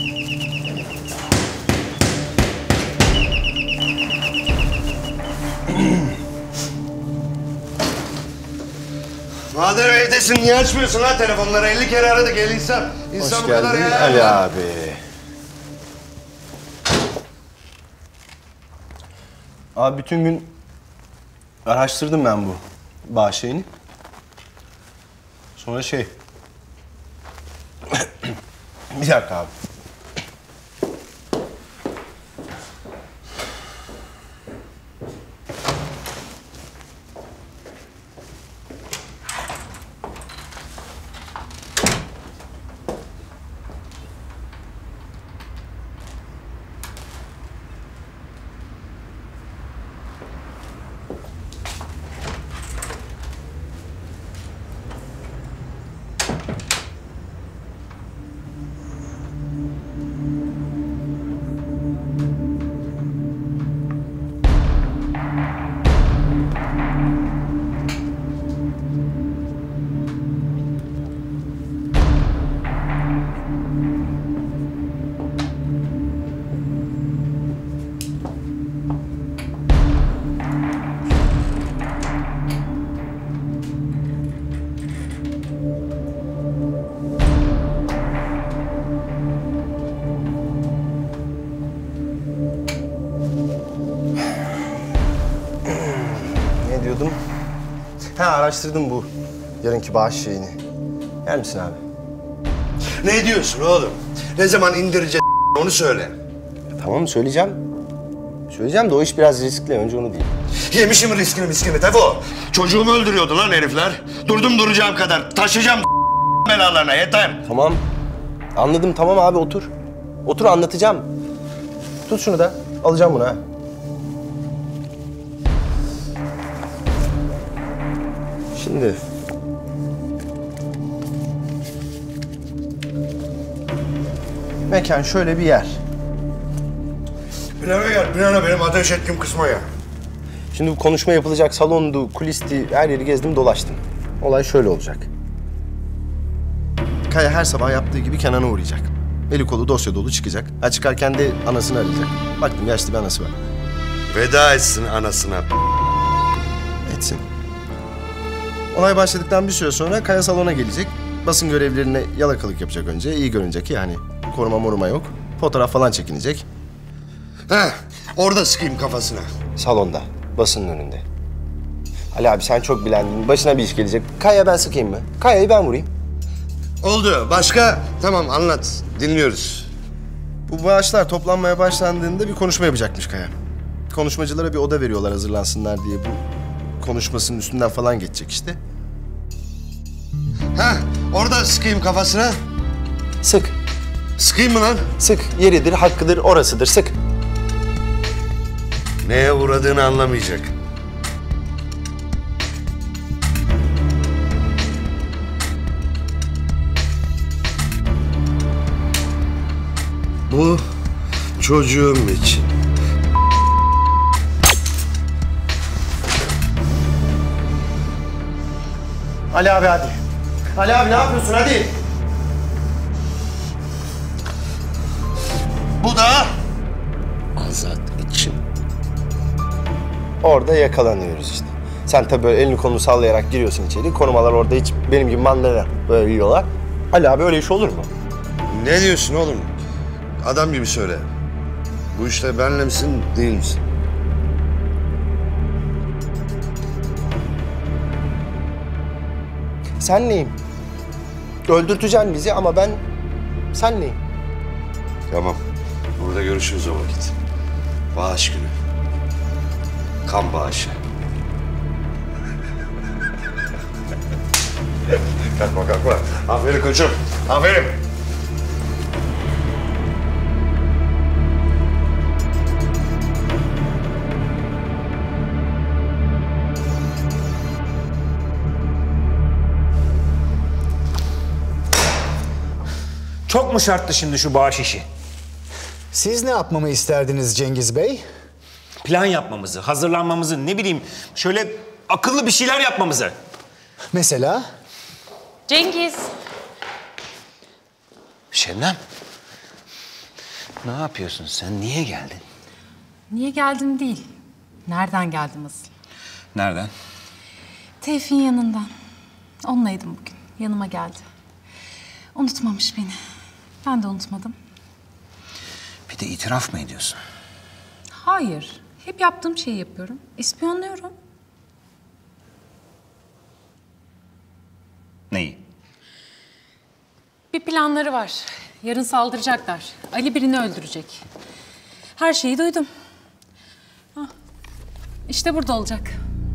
Madem evdesin niye açmıyorsun ha telefonları? 50 kere aradı gel insan. İnsan Hoş bu kadar geldin ya. Ali abi. Abi bütün gün araştırdım ben bu bağ şeyini. Sonra bir dakika abi. Diyordum. Araştırdım bu yarınki bağış şeyini. Yer misin abi? Ne diyorsun oğlum? Ne zaman indireceğiz onu söyle. Tamam söyleyeceğim. Söyleyeceğim de o iş biraz riskli. Önce onu diyeyim. Yemişim riskini Tefo. Çocuğumu öldürüyordu lan herifler. Durdum duracağım kadar. Taşıyacağım belalarına yeter. Tamam. Anladım tamam abi otur. Otur anlatacağım. Tut şunu da. Alacağım bunu ha. Şimdi... Mekan şöyle bir yer. Plana gel, plana benim ateş ettiğim kısma ya. Şimdi bu konuşma yapılacak salondu, kulisti, her yeri gezdim dolaştım. Olay şöyle olacak. Kaya her sabah yaptığı gibi Kenan'a uğrayacak. Eli kolu dosya dolu çıkacak. Ha çıkarken de anasını arayacak. Baktım yaşlı bir anası var. Veda etsin anasına. Etsin. Olay başladıktan bir süre sonra Kaya salona gelecek. Basın görevlilerine yalakalık yapacak önce. İyi görünecek yani. Koruma moruma yok. Fotoğraf falan çekinecek. Heh, orada sıkayım kafasına. Salonda, basının önünde. Ali abi sen çok bilendin. Başına bir iş gelecek. Kaya ben sıkayım mı? Kaya'yı ben vurayım. Oldu. Başka? Tamam anlat. Dinliyoruz. Bu bağışlar toplanmaya başlandığında bir konuşma yapacakmış Kaya. Konuşmacılara bir oda veriyorlar hazırlansınlar diye. Bu konuşmasının üstünden falan geçecek işte. Heh, orada sıkayım kafasına. Sık. Sıkayım mı lan? Sık. Yeridir, hakkıdır, orasıdır. Sık. Neye uğradığını anlamayacak. Bu çocuğum için. Ali abi hadi. Ali abi ne yapıyorsun hadi. Bu da Azat için. Orada yakalanıyoruz işte. Sen tabii böyle elini kolunu sallayarak giriyorsun içeri. Korumalar orada hiç benim gibi mandalina böyle yiyorlar. Ali abi öyle iş olur mu? Ne diyorsun oğlum? Adam gibi söyle. Bu işte benle misin, değil misin? Senleyim. Öldürteceksin bizi ama ben senleyim. Tamam. Burada görüşürüz o vakit. Bağış günü. Kan bağışı. Kalkma kalkma. Aferin koçum. Aferin. Çok mu şarttı şimdi şu bağış işi? Siz ne yapmamı isterdiniz Cengiz Bey? Plan yapmamızı, hazırlanmamızı, ne bileyim şöyle akıllı bir şeyler yapmamızı. Mesela? Cengiz. Şebnem. Ne yapıyorsun sen? Niye geldin? Niye geldim değil. Nereden geldim asıl? Nereden? Tevfik'in yanından. Onlaydım bugün. Yanıma geldi. Unutmamış beni. Ben de unutmadım. Bir de itiraf mı ediyorsun? Hayır. Hep yaptığım şeyi yapıyorum. İspiyonluyorum. Neyi? Bir planları var. Yarın saldıracaklar. Ali birini öldürecek. Her şeyi duydum. Hah. İşte burada olacak.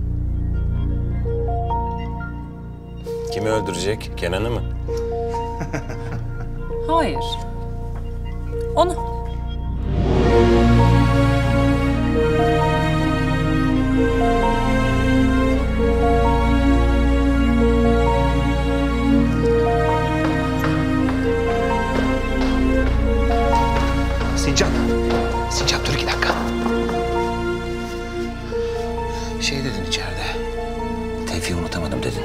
Kimi öldürecek? Kenan'ı mı? Hayır. Onu. Sincan dur 2 dakika. Şey dedin içeride. Tevfik'i unutamadım dedin.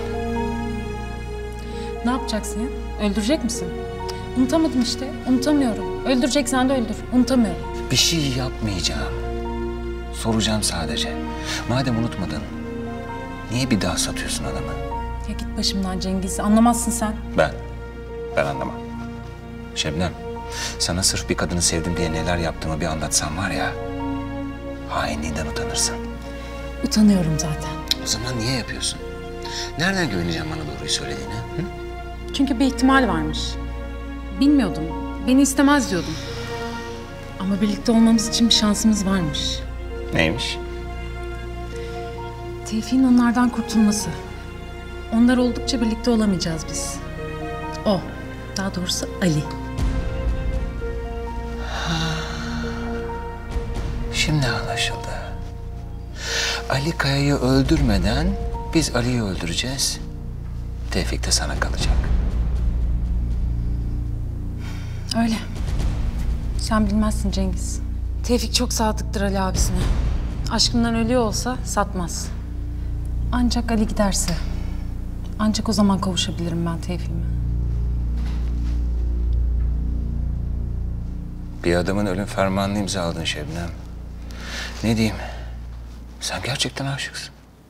Ne yapacaksın ya? Öldürecek misin? Unutamadım işte. Unutamıyorum. Öldüreceksen de öldür. Unutamıyorum. Bir şey yapmayacağım. Soracağım sadece. Madem unutmadın, niye bir daha satıyorsun adamı? Ya git başımdan Cengiz. Anlamazsın sen. Ben anlamam. Şebnem, sana sırf bir kadını sevdim diye neler yaptığımı bir anlatsam var ya, hainliğinden utanırsın. Utanıyorum zaten. O zaman niye yapıyorsun? Nereden güveneceğim bana doğruyu söylediğine? Hı? Çünkü bir ihtimal varmış. Bilmiyordum. Beni istemez diyordum. Ama birlikte olmamız için bir şansımız varmış. Neymiş? Tevfik'in onlardan kurtulması. Onlar oldukça birlikte olamayacağız biz. O, daha doğrusu Ali. Şimdi anlaşıldı. Ali Kaya'yı öldürmeden biz Ali'yi öldüreceğiz. Tevfik de sana kalacak. Öyle. Sen bilmezsin Cengiz. Tevfik çok sadıktır Ali abisine. Aşkından ölüyor olsa satmaz. Ancak Ali giderse, ancak o zaman kavuşabilirim ben Tevfik'ime. Bir adamın ölüm fermanını imzaladın Şebnem. Ne diyeyim? Sen gerçekten aşıksın.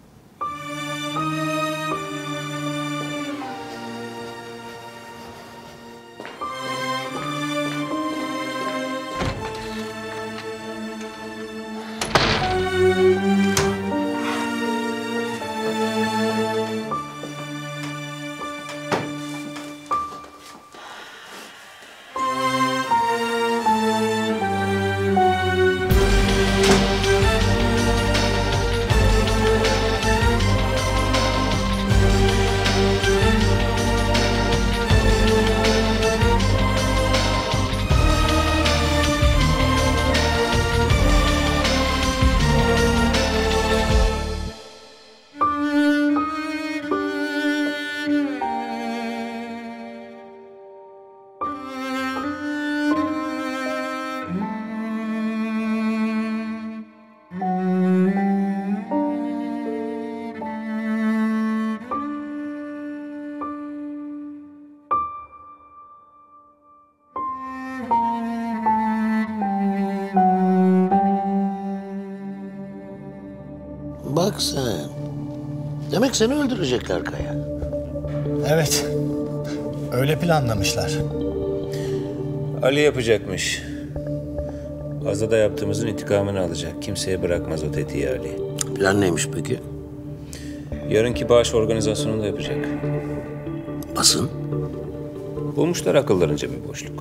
Bak sen. Demek seni öldürecekler Kaya. Evet. Öyle planlamışlar. Ali yapacakmış. Azada yaptığımızın intikamını alacak. Kimseye bırakmaz o tetiği Ali. Plan neymiş peki? Yarınki bağış organizasyonunu da yapacak. Basın? Bulmuşlar akıllarınca bir boşluk.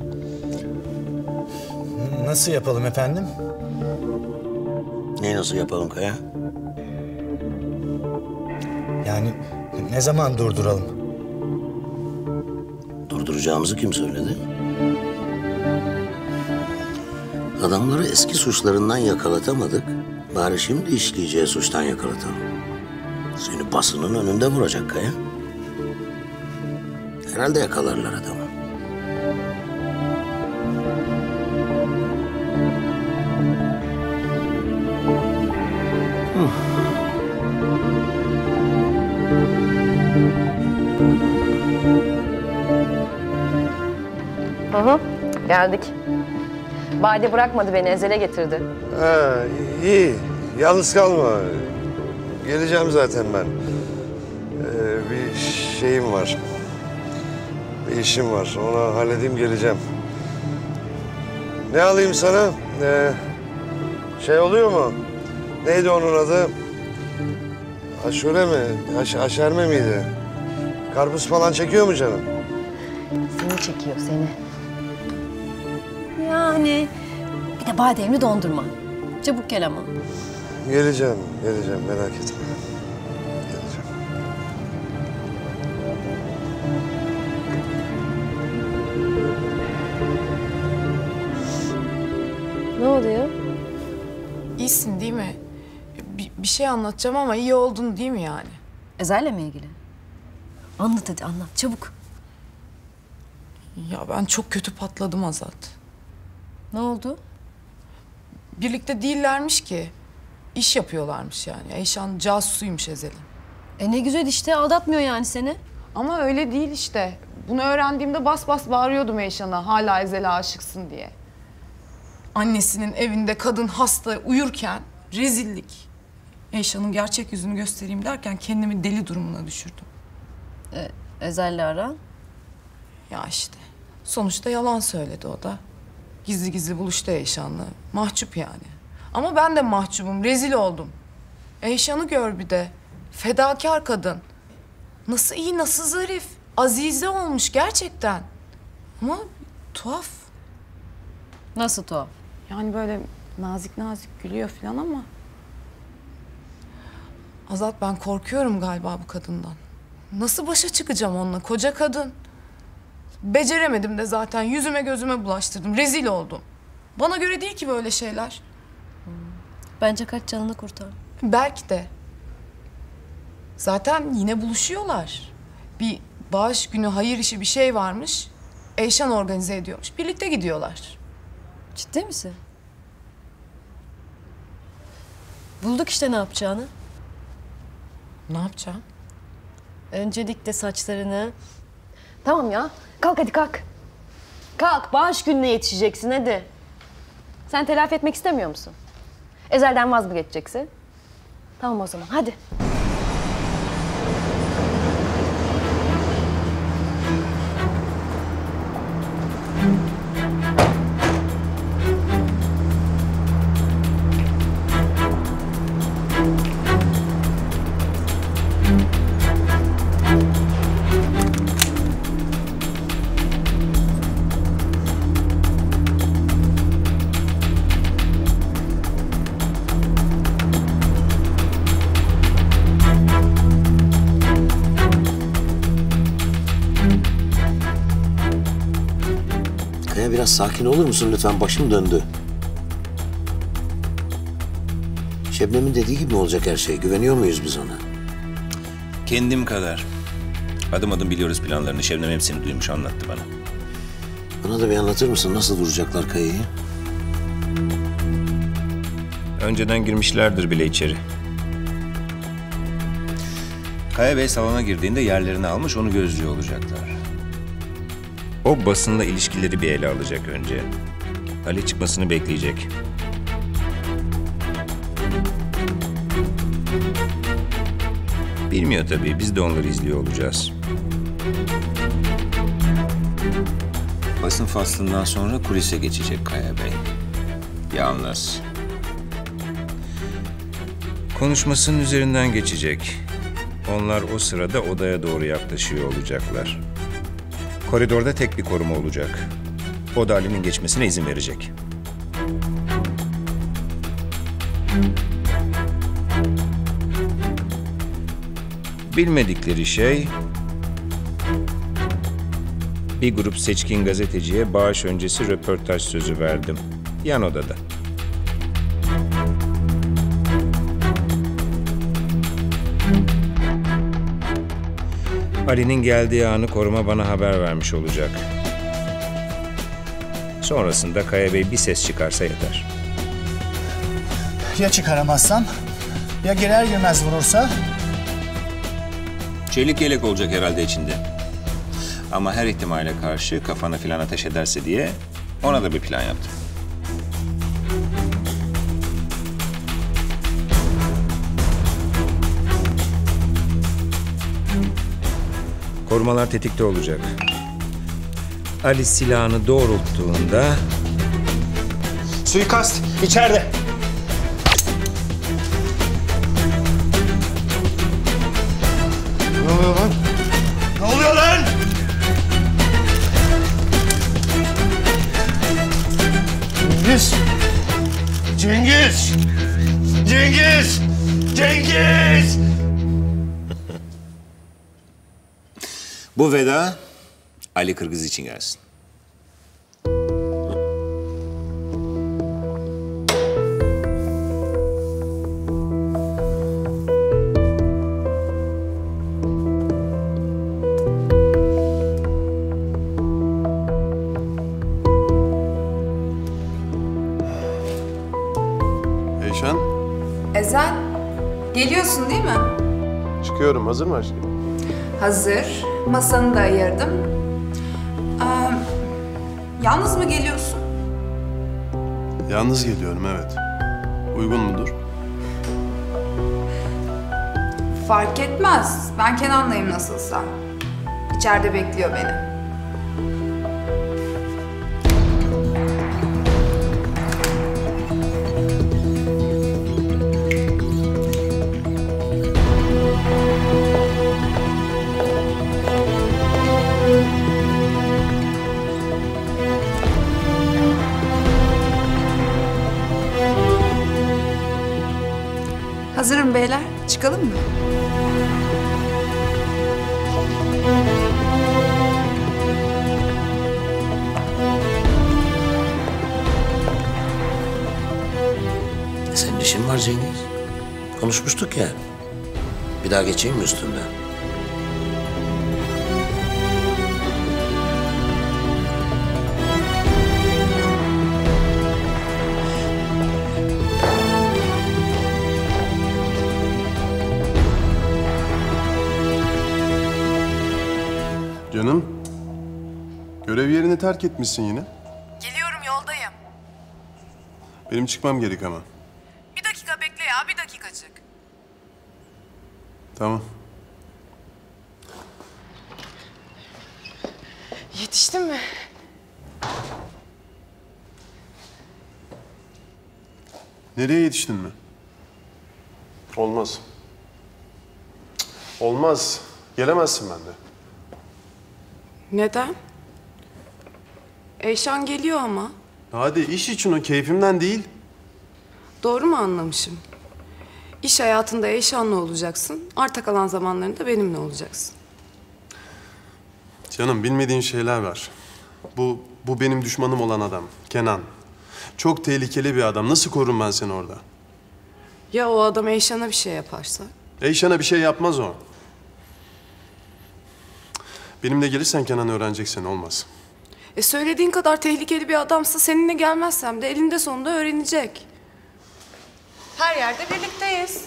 Nasıl yapalım efendim? Neyi nasıl yapalım Kaya? Yani ne zaman durduralım? Durduracağımızı kim söyledi? Adamları eski suçlarından yakalatamadık. Bari şimdi işleyeceği suçtan yakalatalım. Seni basının önünde vuracak Kaya. Herhalde yakalarlar adamı. Hı, geldik. Bade bırakmadı beni, Ezel'e getirdi. Ha, iyi. Yalnız kalma. Geleceğim zaten ben. Bir şeyim var. Bir işim var. Onu halledeyim geleceğim. Ne alayım sana? Şey oluyor mu? Neydi onun adı? Aşure mi? Aşerme miydi? Karpuz falan çekiyor mu canım? Seni çekiyor, seni. Yani bir de bademli dondurma. Çabuk gel ama. Geleceğim merak etme. Geleceğim. Ne oluyor? İyisin değil mi? Bir şey anlatacağım ama iyi oldun değil mi yani? Ezel'le mi ilgili? Anlat hadi anlat çabuk. Ya ben çok kötü patladım Azat. Ne oldu? Birlikte değillermiş ki. İş yapıyorlarmış yani. Eyşan casusuymuş Ezel'in. Ne güzel işte aldatmıyor yani seni. Ama öyle değil işte. Bunu öğrendiğimde bas bas bağırıyordum Eyşan'a. Hala Ezel'e aşıksın diye. Annesinin evinde kadın hasta uyurken rezillik. Eyşan'ın gerçek yüzünü göstereyim derken kendimi deli durumuna düşürdüm. Ezel'le ara? Ya işte. Sonuçta yalan söyledi o da. Gizli gizli buluştu Eyşan'la. Mahcup yani. Ama ben de mahcubum. Rezil oldum. Eyşan'ı gör bir de. Fedakar kadın. Nasıl iyi, nasıl zarif. Azize olmuş gerçekten. Ama tuhaf. Nasıl tuhaf? Yani böyle Nazik nazik gülüyor falan ama... Azat, ben korkuyorum galiba bu kadından. Nasıl başa çıkacağım onunla? Koca kadın. Beceremedim de zaten. Yüzüme gözüme bulaştırdım. Rezil oldum. Bana göre değil ki böyle şeyler. Bence kaç canını kurtar. Belki de. Zaten yine buluşuyorlar. Bir bağış günü, hayır işi bir şey varmış. Eyşan organize ediyormuş. Birlikte gidiyorlar. Ciddi misin? Bulduk işte ne yapacağını. Ne yapacağım? Öncelikle saçlarını... Tamam ya. Kalk hadi kalk. Kalk. Bağış gününe yetişeceksin hadi. Sen telafi etmek istemiyor musun? Ezelden vaz mı geçeceksin? Tamam o zaman hadi. Kaya biraz sakin olur musun lütfen? Başım döndü. Şebnem'in dediği gibi mi olacak her şey? Güveniyor muyuz biz ona? Kendim kadar. Adım adım biliyoruz planlarını. Şebnem hepsini duymuş, anlattı bana. Bana da bir anlatır mısın? Nasıl vuracaklar Kaya'yı? Önceden girmişlerdir bile içeri. Kaya Bey salona girdiğinde yerlerini almış, onu gözlüyor olacaklar. O basınla ilişkileri bir ele alacak önce. Ali çıkmasını bekleyecek. Bilmiyor tabii, biz de onları izliyor olacağız. Basın faslından sonra kulise geçecek Kaya Bey. Yalnız. Konuşmasının üzerinden geçecek. Onlar o sırada odaya doğru yaklaşıyor olacaklar. Koridorda tek bir koruma olacak. O da Ali'nin geçmesine izin verecek. Bilmedikleri şey... Bir grup seçkin gazeteciye bağış öncesi röportaj sözü verdim. Yan odada. Ali'nin geldiği anı koruma bana haber vermiş olacak. Sonrasında Kaya Bey bir ses çıkarsa yeter. Ya çıkaramazsam? Ya girer girmez vurursa? Çelik yelek olacak herhalde içinde. Ama her ihtimale karşı kafana filan ateş ederse diye ona da bir plan yaptım. Korumalar tetikte olacak. Ali silahını doğrulttuğunda... Suikast içeride. Ne oluyor lan? Ne oluyor lan? Cengiz! Cengiz! Cengiz! Cengiz! Bu veda Ali Kırgız için gelsin. Eyşan, Ezel, geliyorsun değil mi? çıkıyorum. Hazır mı her şey? Hazır. Masanı da ayırdım. Yalnız mı geliyorsun? Yalnız geliyorum, evet. Uygun mudur? Fark etmez. Ben Kenan'layım nasılsa. İçeride bekliyor beni. zaman beyler çıkalım mı? Senin işin var Cengiz. Konuşmuştuk ya. Bir daha geçeyim mi üstünden? Canım, görev yerini terk etmişsin yine. Geliyorum, yoldayım. Benim çıkmam gerek ama. Bir dakika bekle ya, bir dakikacık. Tamam. Yetiştin mi? Nereye yetiştin mi? Olmaz. Olmaz. Gelemezsin bende. Neden? Eyşan geliyor ama. Hadi iş için o, keyfimden değil. Doğru mu anlamışım? İş hayatında Eyşan'la olacaksın. Arta kalan zamanlarında benimle olacaksın. Canım, bilmediğin şeyler var. Bu benim düşmanım olan adam. Kenan. Çok tehlikeli bir adam. Nasıl korurum ben seni orada? Ya o adam Eyşan'a bir şey yaparsa? Eyşan'a bir şey yapmaz o. Benimle gelirsen Kenan öğrenecek seni, olmaz. Söylediğin kadar tehlikeli bir adamsa seninle gelmezsem de elinde sonunda öğrenecek. Her yerde birlikteyiz.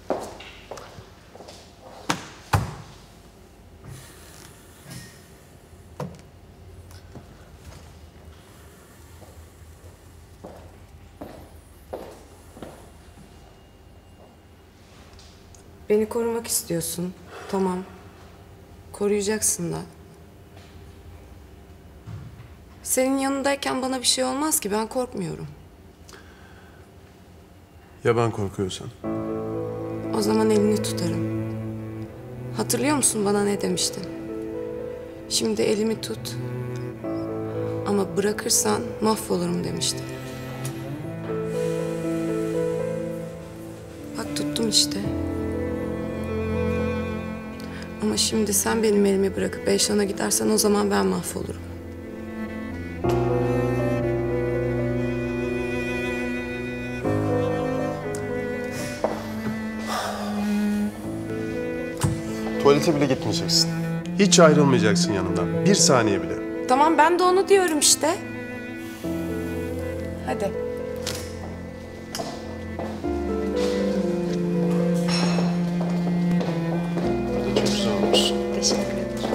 Beni korumak istiyorsun. Tamam. Koruyacaksın da. Senin yanındayken bana bir şey olmaz ki. Ben korkmuyorum. Ya ben korkuyorsan? O zaman elini tutarım. Hatırlıyor musun bana ne demiştin? Şimdi elimi tut. Ama bırakırsan mahvolurum demiştin. Bak tuttum işte. Ama şimdi sen benim elimi bırakıp Eyşan'a gidersen o zaman ben mahvolurum. Tuvalete bile gitmeyeceksin. Hiç ayrılmayacaksın yanından. Bir saniye bile. Tamam ben de onu diyorum işte. Hadi. Çok güzel olmuş. Teşekkür ederim.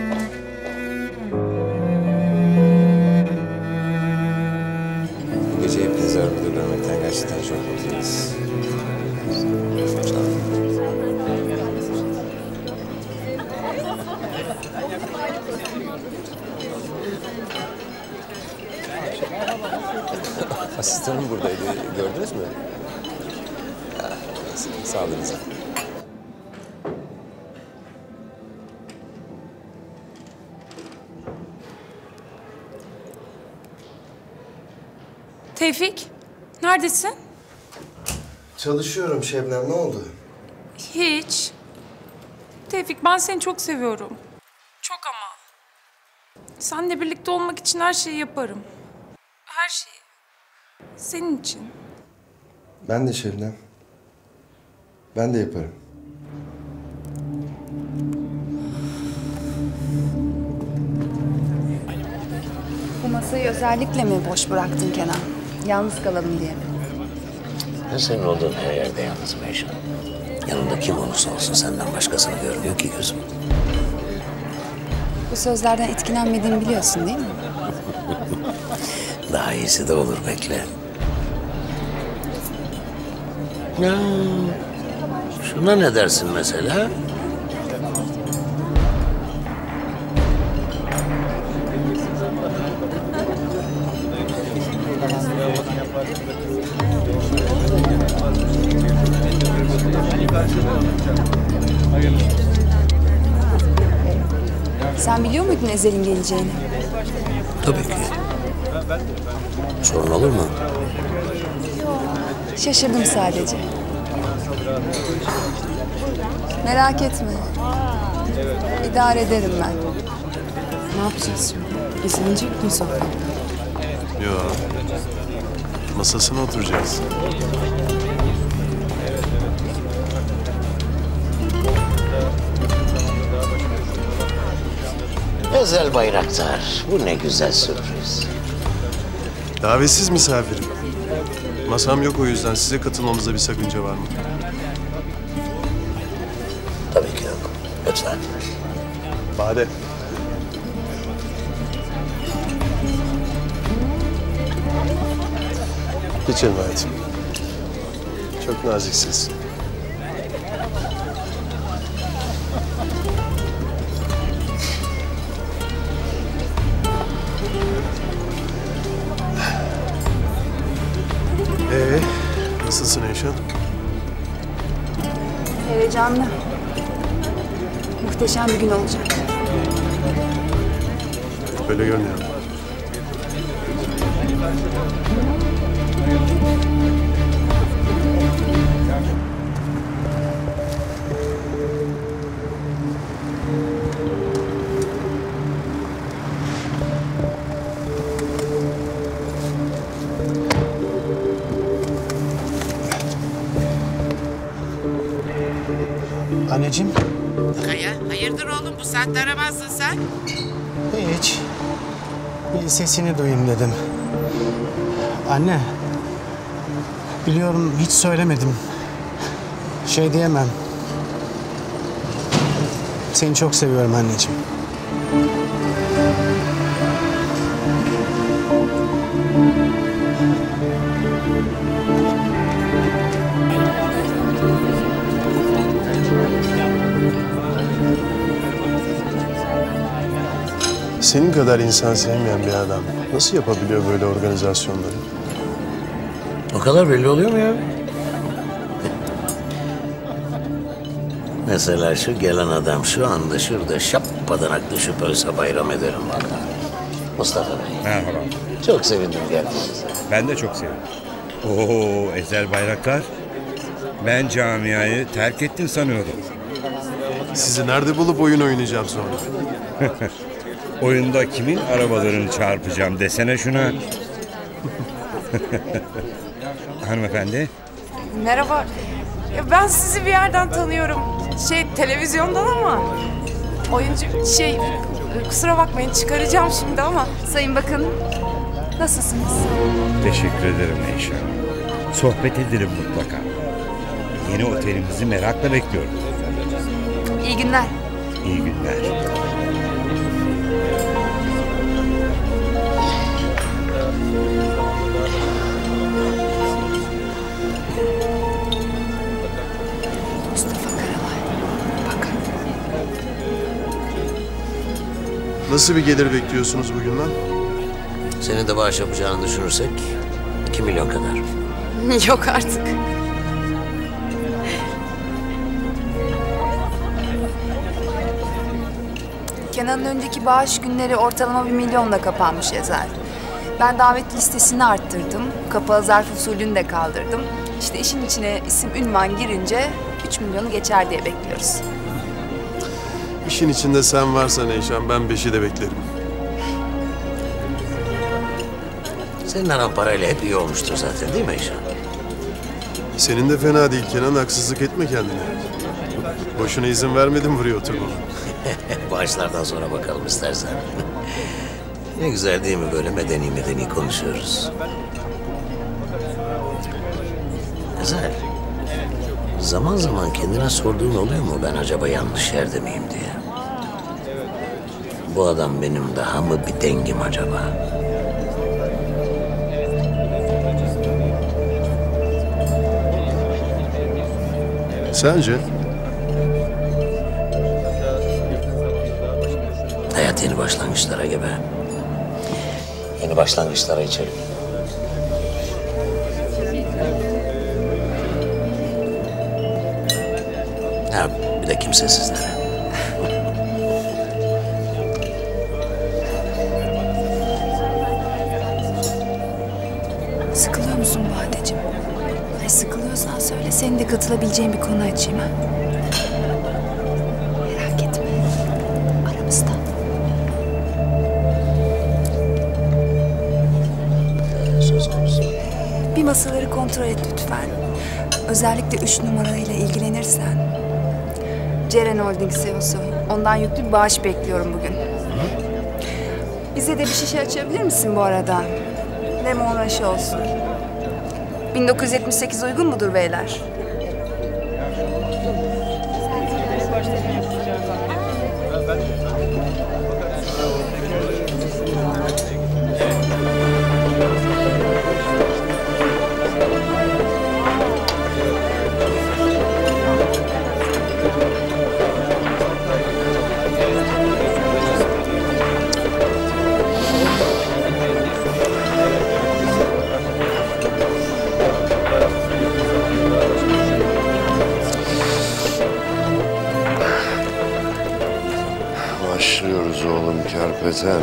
Bu gece hepinizi arabada görmekten gerçekten çok mutluyuz. Sağ olun. Asistanım buradaydı. Gördünüz mü? Sağlığınıza. Tevfik, neredesin? Çalışıyorum Şebnem, ne oldu? Hiç. Tevfik, ben seni çok seviyorum. Çok ama. Seninle birlikte olmak için her şeyi yaparım. Her şeyi. Senin için. Ben de Şebnem. Ben de yaparım. Bu masayı özellikle mi boş bıraktın Kenan? Yalnız kalalım diye mi? Ben senin olduğun her yerde yalnızım Eyşan. Yanında kim olursa olsun senden başkasını görmüyor ki gözüm. Bu sözlerden etkilenmediğimi biliyorsun değil mi? Daha iyisi de olur, bekle. Ya, şuna ne dersin mesela? Sen biliyor muydun Ezel'in geleceğini? Tabii ki. Sorun olur mu? Şaşırdım sadece. Merak etme. İdare ederim ben. Ne yapacağız şimdi? İzlenecek mi sonra? Yo. Masasına oturacağız. Ezel Bayraktar, bu ne güzel sürpriz. Davetsiz misafirim. Masam yok, o yüzden size katılmamızda bir sakınca var mı? Tabii ki yok. Lütfen. Bade. Geçelim hayatım. Çok naziksiniz. Nasılsın Eyşan? Heyecanlı. Muhteşem bir gün olacak. Öyle görünüyor. Anneciğim. Kaya, hayırdır oğlum? Bu saatte aramazsın sen. Hiç. Bir sesini duyayım dedim. Anne. Biliyorum hiç söylemedim. Şey diyemem. Seni çok seviyorum anneciğim. Senin kadar insan sevmeyen bir adam nasıl yapabiliyor böyle organizasyonları? O kadar belli oluyor mu ya? Mesela şu gelen adam şu anda şurada şappadan düşüp ölse bayram ederim vallahi. Mustafa Bey. Merhaba. Çok sevindim geldiğinize. Ben de çok sevindim. Oo, Ezel Bayraktar. Ben camiayı terk ettin sanıyordum. Sizi nerede bulup oyun oynayacağım sonra? Oyunda kimin arabalarını çarpacağım desene şuna. Hanımefendi. Merhaba. Ya ben sizi bir yerden tanıyorum. Televizyondan ama. Oyuncu kusura bakmayın çıkaracağım şimdi ama. Sayın Bakanım, nasılsınız? Teşekkür ederim Eyşan. Sohbet edelim mutlaka. Yeni otelimizi merakla bekliyorum. İyi günler. İyi günler. Nasıl bir gelir bekliyorsunuz bugünden? Senin de bağış yapacağını düşünürsek 2 milyon kadar. Yok artık. Kenan'ın önceki bağış günleri ortalama 1 milyonla kapanmış Ezel. Ben davet listesini arttırdım. Kapalı zarf usulünü de kaldırdım. İşte işin içine isim ünvan girince 3 milyonu geçer diye bekliyoruz. İşin içinde sen varsan Eyşan, ben 5'i de beklerim. Senin aran parayla hep iyi olmuştur zaten değil mi Eyşan? Senin de fena değil Kenan, haksızlık etme kendine. Boşuna izin vermedim buraya oturmama. Bağışlardan sonra bakalım istersen. Ne güzel değil mi, böyle medeni medeni konuşuyoruz. Ezel, zaman zaman kendine sorduğun oluyor mu ben acaba yanlış yerde miyim diye? Bu adam benim daha mı bir dengim acaba? Sence? Hayat yeni başlangıçlara gebe. Yeni başlangıçlara içelim. Ha, bir de kimsesizlere. Sıkılıyor musun Badeciğim? Sıkılıyorsan Söyle, senin de katılabileceğin bir konu açayım ha. Merak etme. Aramızda. Bir masaları kontrol et lütfen. Özellikle 3 numarayla ilgilenirsen. Ceren Holding CEO'su. Ondan yüklü bir bağış bekliyorum bugün. Bize de bir şişe açabilir misin bu arada? Lemon raşı olsun. 1978 uygun mudur beyler? Başlıyoruz oğlum Kerpeten.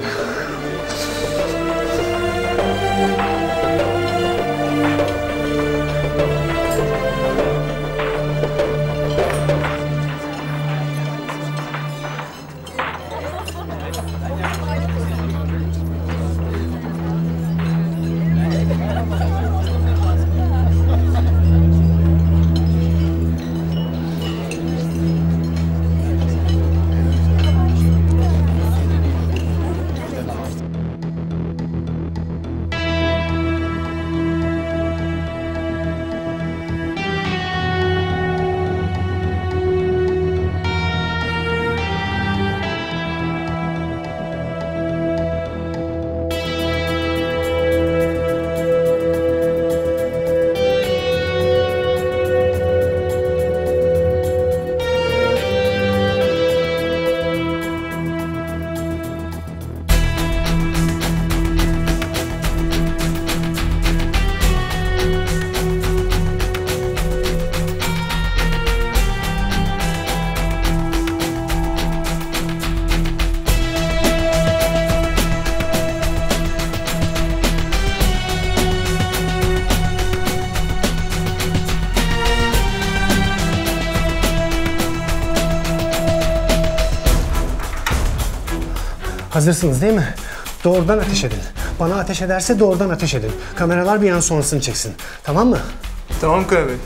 Hazırsınız değil mi? Doğrudan ateş edin. Bana ateş ederse doğrudan ateş edin. Kameralar bir an sonrasını çeksin. Tamam mı? Tamam Kaya Bey.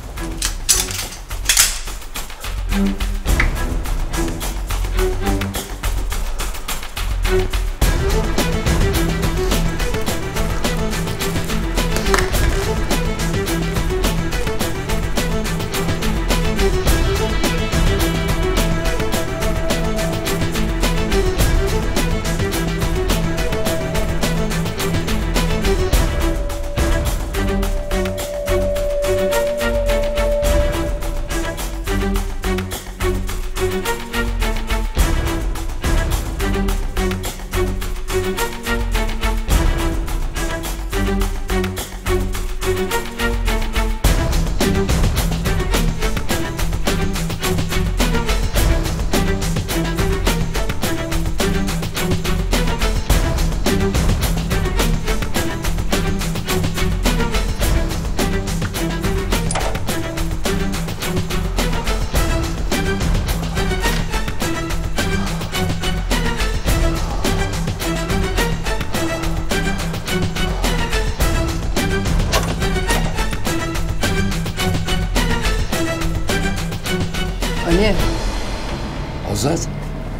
Ali. Azat.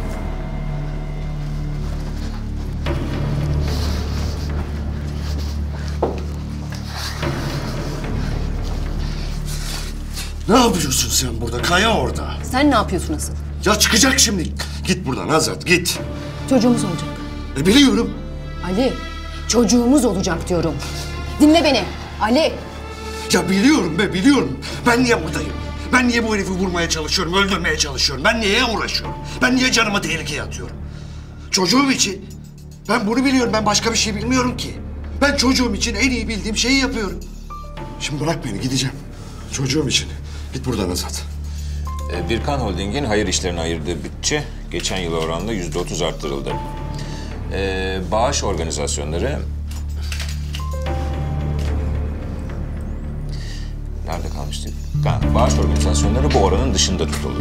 Ne yapıyorsun sen burada? Kaya orada. Sen ne yapıyorsun asıl? Ya çıkacak şimdi. Git buradan Azat, git. Çocuğumuz olacak. Biliyorum. Ali, çocuğumuz olacak diyorum. Dinle beni. Ali. Ya biliyorum be, biliyorum. Ben niye buradayım? Ben niye bu herifi vurmaya çalışıyorum, öldürmeye çalışıyorum? Ben niye uğraşıyorum? Ben niye canımı tehlikeye atıyorum? Çocuğum için. Ben bunu biliyorum, ben başka bir şey bilmiyorum ki. Ben çocuğum için en iyi bildiğim şeyi yapıyorum. Şimdi bırak beni, gideceğim. Çocuğum için. Git buradan Azat. Birkan Holding'in hayır işlerine ayırdığı bütçe geçen yıla oranla %30 arttırıldı. Bağış organizasyonları... Nerede sağlamıştık. Bağış organizasyonları bu oranın dışında tutuldu.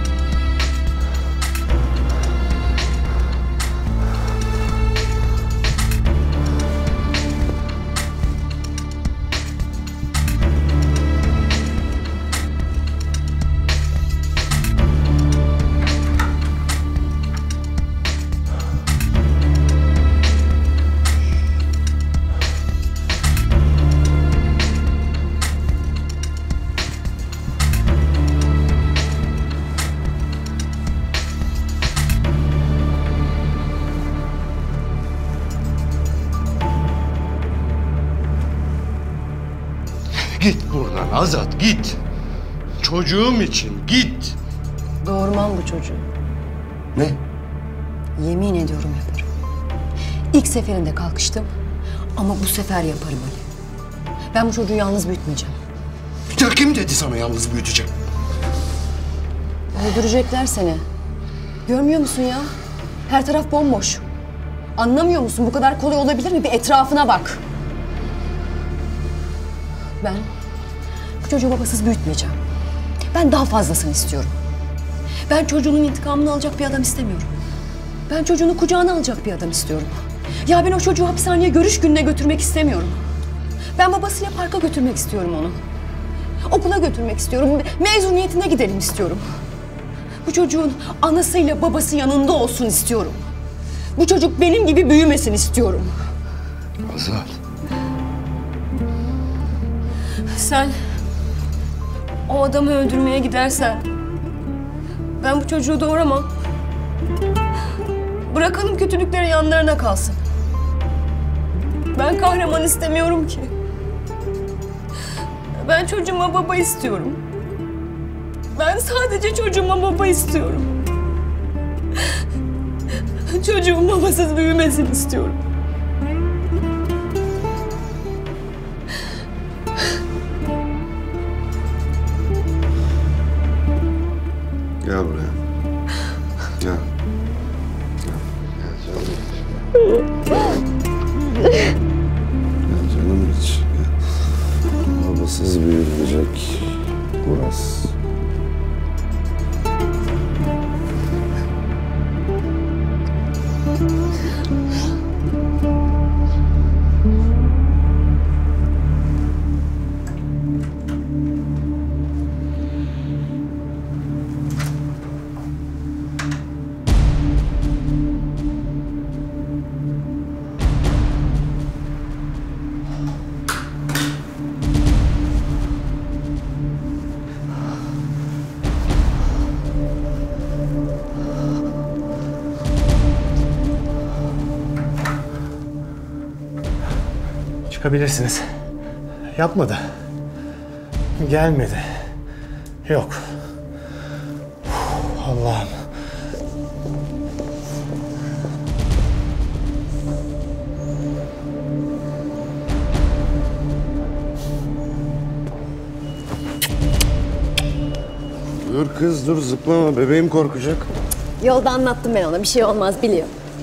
Git buradan Azat, git. Çocuğum için git. Doğurmam bu çocuğu. Ne? Yemin ediyorum yaparım. İlk seferinde kalkıştım ama bu sefer yaparım Ali. Ben bu çocuğu yalnız büyütmeyeceğim. Ya kim dedi sana yalnız büyütecek? Öldürecekler seni. Görmüyor musun ya? Her taraf bomboş. Anlamıyor musun? Bu kadar kolay olabilir mi? Bir etrafına bak. Ben bu çocuğu babasız büyütmeyeceğim. Ben daha fazlasını istiyorum. Ben çocuğunun intikamını alacak bir adam istemiyorum. Ben çocuğunu kucağına alacak bir adam istiyorum. Ya ben o çocuğu hapishaneye görüş gününe götürmek istemiyorum. Ben babasıyla parka götürmek istiyorum onu. Okula götürmek istiyorum. Mezuniyetine gidelim istiyorum. Bu çocuğun anasıyla babası yanında olsun istiyorum. Bu çocuk benim gibi büyümesin istiyorum. Azat. Sen o adamı öldürmeye gidersen ben bu çocuğu doğuramam. Bırakalım kötülükleri yanlarına kalsın. Ben kahraman istemiyorum ki. Ben çocuğuma baba istiyorum. Ben sadece çocuğuma baba istiyorum. Çocuğum babasız büyümesin istiyorum. Gel buraya. Gel. Gel canım hiç. Babasız büyüyecek Uras. Çıkabilirsiniz. Yapmadı. Gelmedi. Yok. Allah'ım. Dur kız dur zıplama bebeğim korkacak. Yolda anlattım ben ona. Bir şey olmaz biliyor.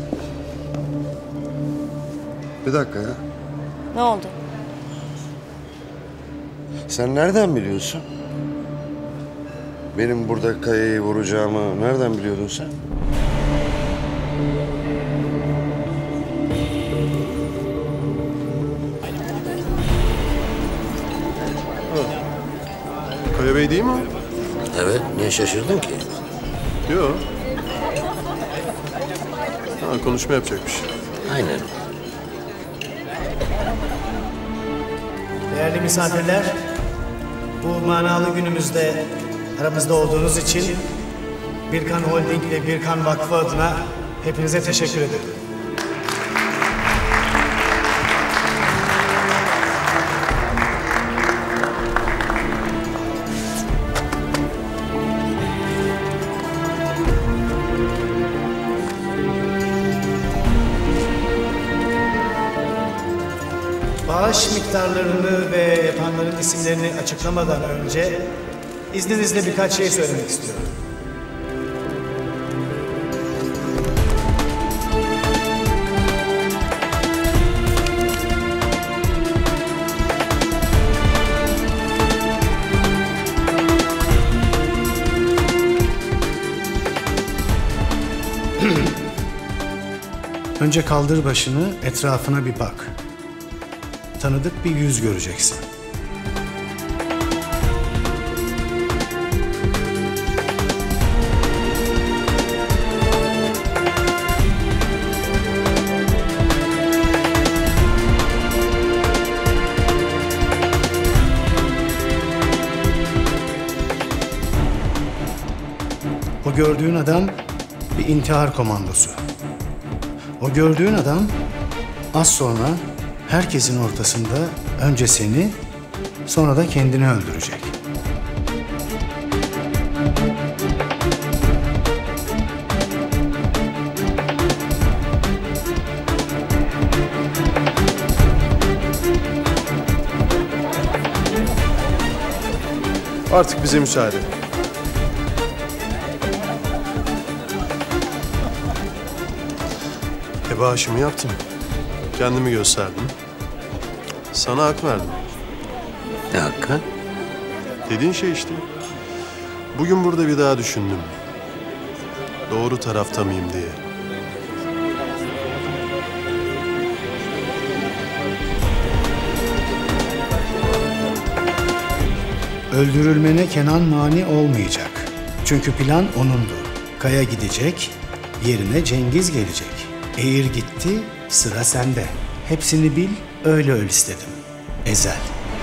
Bir dakika ya. Ne oldu? Sen nereden biliyorsun? Benim burada Kaya'yı vuracağımı nereden biliyordun sen? Kaya Bey değil mi o? Evet, niye şaşırdın ki? Yok. Ha, konuşma yapacakmış. Aynen. Değerli misafirler, bu manalı günümüzde aramızda olduğunuz için Birkan Holding ve Birkan Vakfı adına hepinize teşekkür ederim. Bağış miktarlarını ve yapanların isimlerini açıklamadan önce izninizle birkaç şey söylemek istiyorum. Önce kaldır başını, etrafına bir bak. Tanıdık bir yüz göreceksin. O gördüğün adam bir intihar komandosu. O gördüğün adam az sonra herkesin ortasında önce seni, sonra da kendini öldürecek. Artık bize müsaade. Bağışımı yaptım. Kendimi gösterdim. Sana hak verdim. Ne hakkı? Dediğin şey işte. Bugün burada bir daha düşündüm. Doğru tarafta mıyım diye. Öldürülmene Kenan mani olmayacak. Çünkü plan onundu. Kaya gidecek, yerine Cengiz gelecek. Eğir gitti, sıra sende. Hepsini bil, öyle öl istedim. Ezel.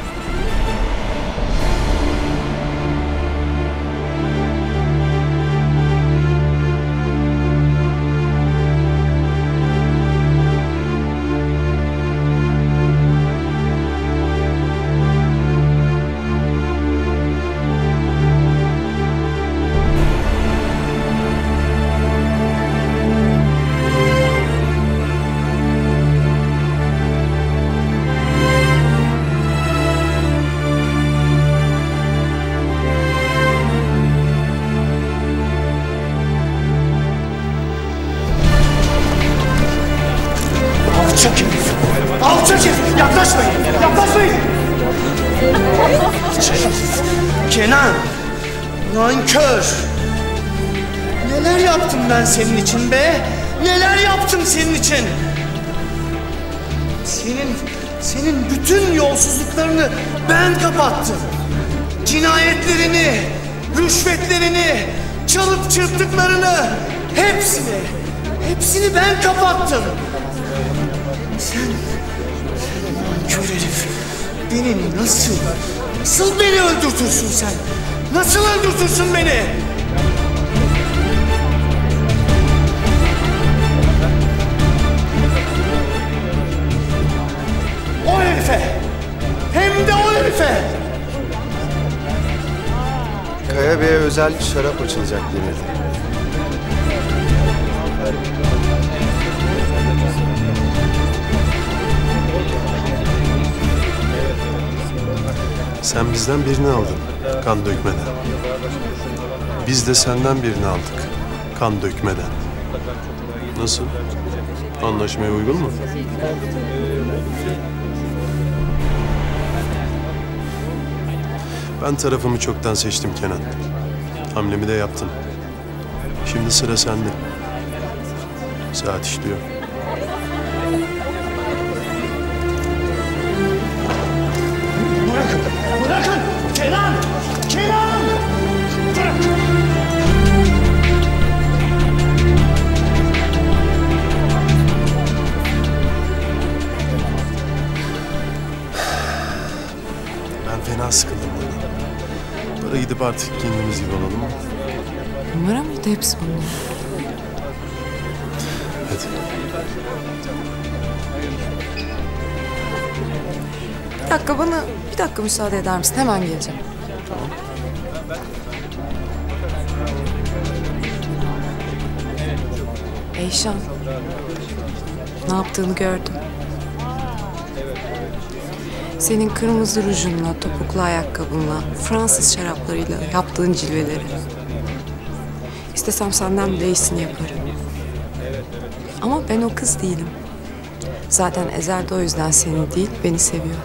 Alçak herif! Yaklaşmayın! Yaklaşmayın! Kenan! Nankör! Neler yaptım ben senin için be? Neler yaptım senin için? Senin bütün yolsuzluklarını ben kapattım. Cinayetlerini, rüşvetlerini, çalıp çırptıklarını, hepsini ben kapattım. Sen nankör herif, beni nasıl beni öldürtürsün sen? Nasıl öldürtürsün beni? O herife, hem de o herife. Kaya Bey'e özel şarap açılacak denildi. Sen bizden birini aldın, kan dökmeden. Biz de senden birini aldık, kan dökmeden. Nasıl? Anlaşmaya uygun mu? Ben tarafımı çoktan seçtim Kenan. Hamlemi de yaptım. Şimdi sıra sende. Saat işliyor. Bırakın! Kenan! Kenan! Bırakın! Ben fena sıkıldım buradan. Böyle gidip artık kendimiz gibi olalım mı? Numara mıydı hepsi bunlar? Hadi. Bir dakika müsaade eder misin? Hemen geleceğim. Tamam. Eyşan, ne yaptığını gördüm. Senin kırmızı rujunla, topuklu ayakkabınla, Fransız şaraplarıyla yaptığın cilveleri. İstesem senden bile iyisini yaparım. Ama ben o kız değilim. Zaten Ezel de o yüzden seni değil, beni seviyor.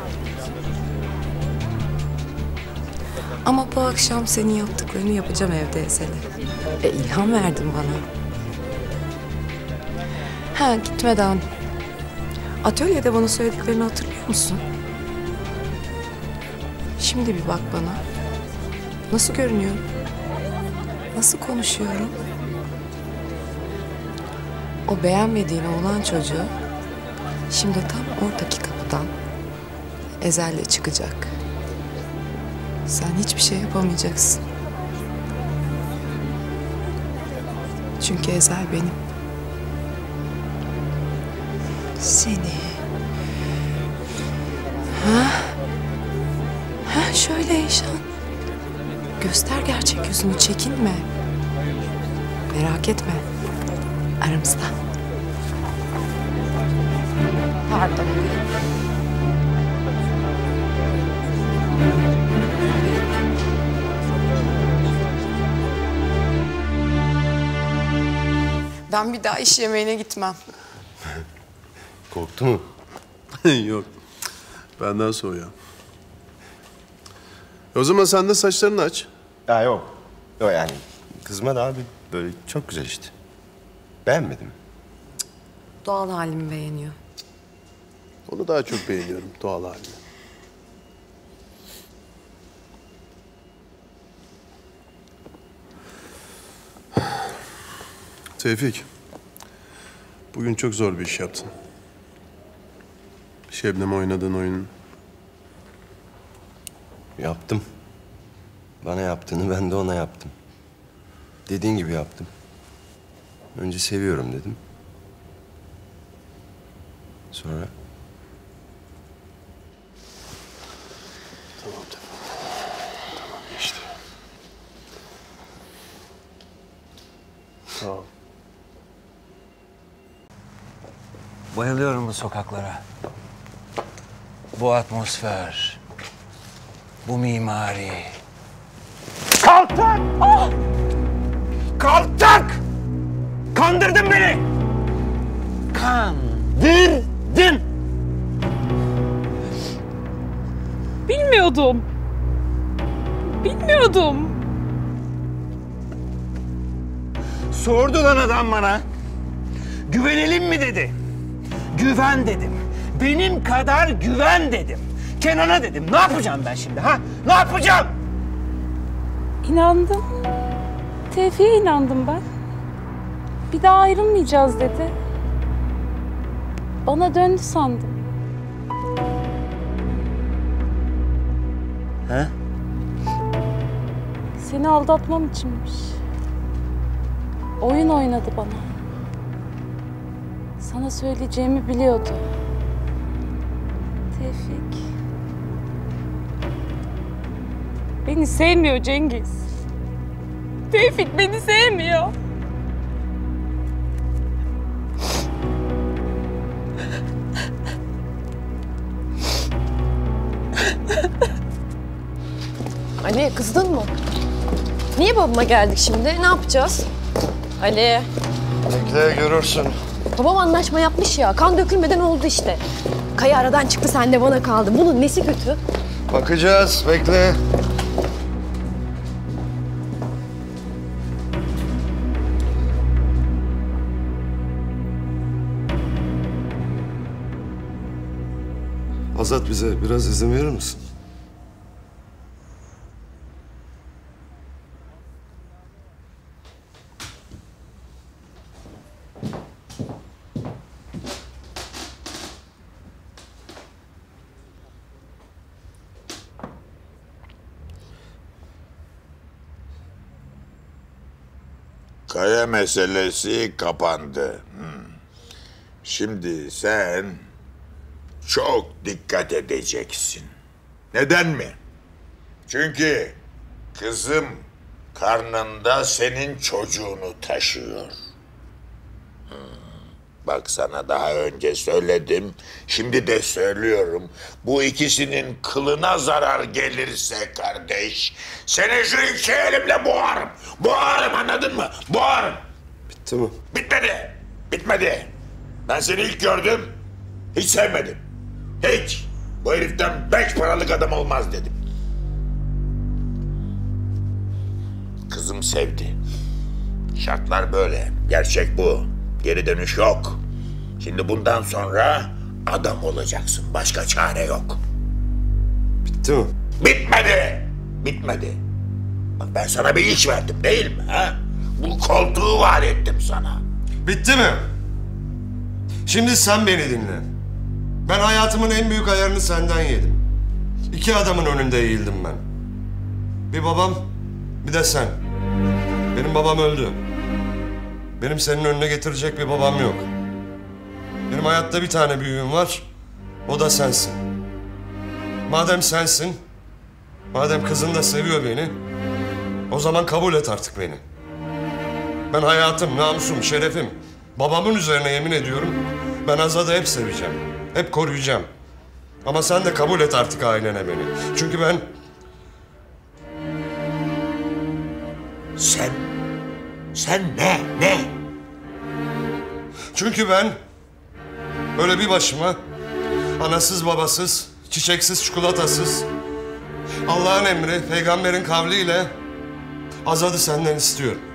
Ama bu akşam senin yaptıklarını yapacağım evde Ezel'e. İlham verdin bana. Ha, gitmeden. Atölyede bana söylediklerini hatırlıyor musun? Şimdi bir bak bana. Nasıl görünüyorum? Nasıl konuşuyorum? O beğenmediğin oğlan çocuğu şimdi tam oradaki kapıdan Ezel'le çıkacak. Sen hiçbir şey yapamayacaksın. Çünkü Ezel benim. Seni. Ha şöyle Eyşan. Göster gerçek yüzünü, çekinme. Merak etme. Aramızda. Pardon. Ben bir daha iş yemeğine gitmem. Korktu mu? Yok. Benden soğuyor. O zaman sen de saçlarını aç. Ya yok. Yok yani kızmadı abi. Böyle çok güzel işte. Beğenmedim. Doğal halimi beğeniyor. Onu daha çok beğeniyorum, doğal halini. Tevfik, bugün çok zor bir iş yaptın. Şebnem oynadığın oyun. Yaptım. Bana yaptığını ben de ona yaptım. Dediğin gibi yaptım. Önce seviyorum dedim. Sonra... Tamam. Tamam işte. Tamam. Bayılıyorum bu sokaklara. Bu atmosfer. Bu mimari. Kaltak! Ah! Kaltak! Kandırdın beni! Kandırdın! Bilmiyordum. Bilmiyordum. Sordu lan adam bana. Güvenelim mi dedi. Güven dedim. Benim kadar güven dedim. Kenan'a dedim. Ne yapacağım ben şimdi ha? Ne yapacağım? İnandım. Tevfik'e inandım ben. Bir daha ayrılmayacağız dedi. Bana döndü sandım. He? Seni aldatmam içinmiş. Oyun oynadı bana. Sana söyleyeceğimi biliyordu. Tevfik. Beni sevmiyor Cengiz. Tevfik beni sevmiyor. Ali kızdın mı? Niye babama geldik şimdi? Ne yapacağız? Ali. Bekle görürsün. Babam anlaşma yapmış ya. Kan dökülmeden oldu işte. Kaya aradan çıktı, sen de bana kaldı. Bunun nesi kötü? Bakacağız, bekle. Azat, bize biraz izin verir misin? Kaya meselesi kapandı. Şimdi sen çok dikkat edeceksin. Neden mi? Çünkü kızım karnında senin çocuğunu taşıyor. Bak, sana daha önce söyledim, şimdi de söylüyorum. Bu ikisinin kılına zarar gelirse kardeş, seni şu iki elimle boğarım. Boğarım, anladın mı? Boğarım. Bitti mi? Bitmedi. Bitmedi. Ben seni ilk gördüm, hiç sevmedim. Hiç. Bu heriften 5 paralık adam olmaz dedim. Kızım sevdi. Şartlar böyle. Gerçek bu. Geri dönüş yok. Şimdi bundan sonra adam olacaksın. Başka çare yok. Bitti mi? Bitmedi. Bitmedi. Bak ben sana bir iş verdim değil mi? Ha? Bu koltuğu vaat ettim sana. Bitti mi? Şimdi sen beni dinle. Ben hayatımın en büyük ayarını senden yedim. 2 adamın önünde eğildim ben. Bir babam, bir de sen. Benim babam öldü. Benim senin önüne getirecek bir babam yok. Benim hayatta bir tane büyüğüm var. O da sensin. Madem sensin, madem kızın da seviyor beni, o zaman kabul et artık beni. Ben hayatım, namusum, şerefim, babamın üzerine yemin ediyorum, ben Azad'ı hep seveceğim, hep koruyacağım. Ama sen de kabul et artık ailene beni. Çünkü ben... Sen ne? Çünkü ben öyle bir başıma anasız babasız, çiçeksiz çikolatasız, Allah'ın emri, peygamberin kavliyle Azad'ı senden istiyorum.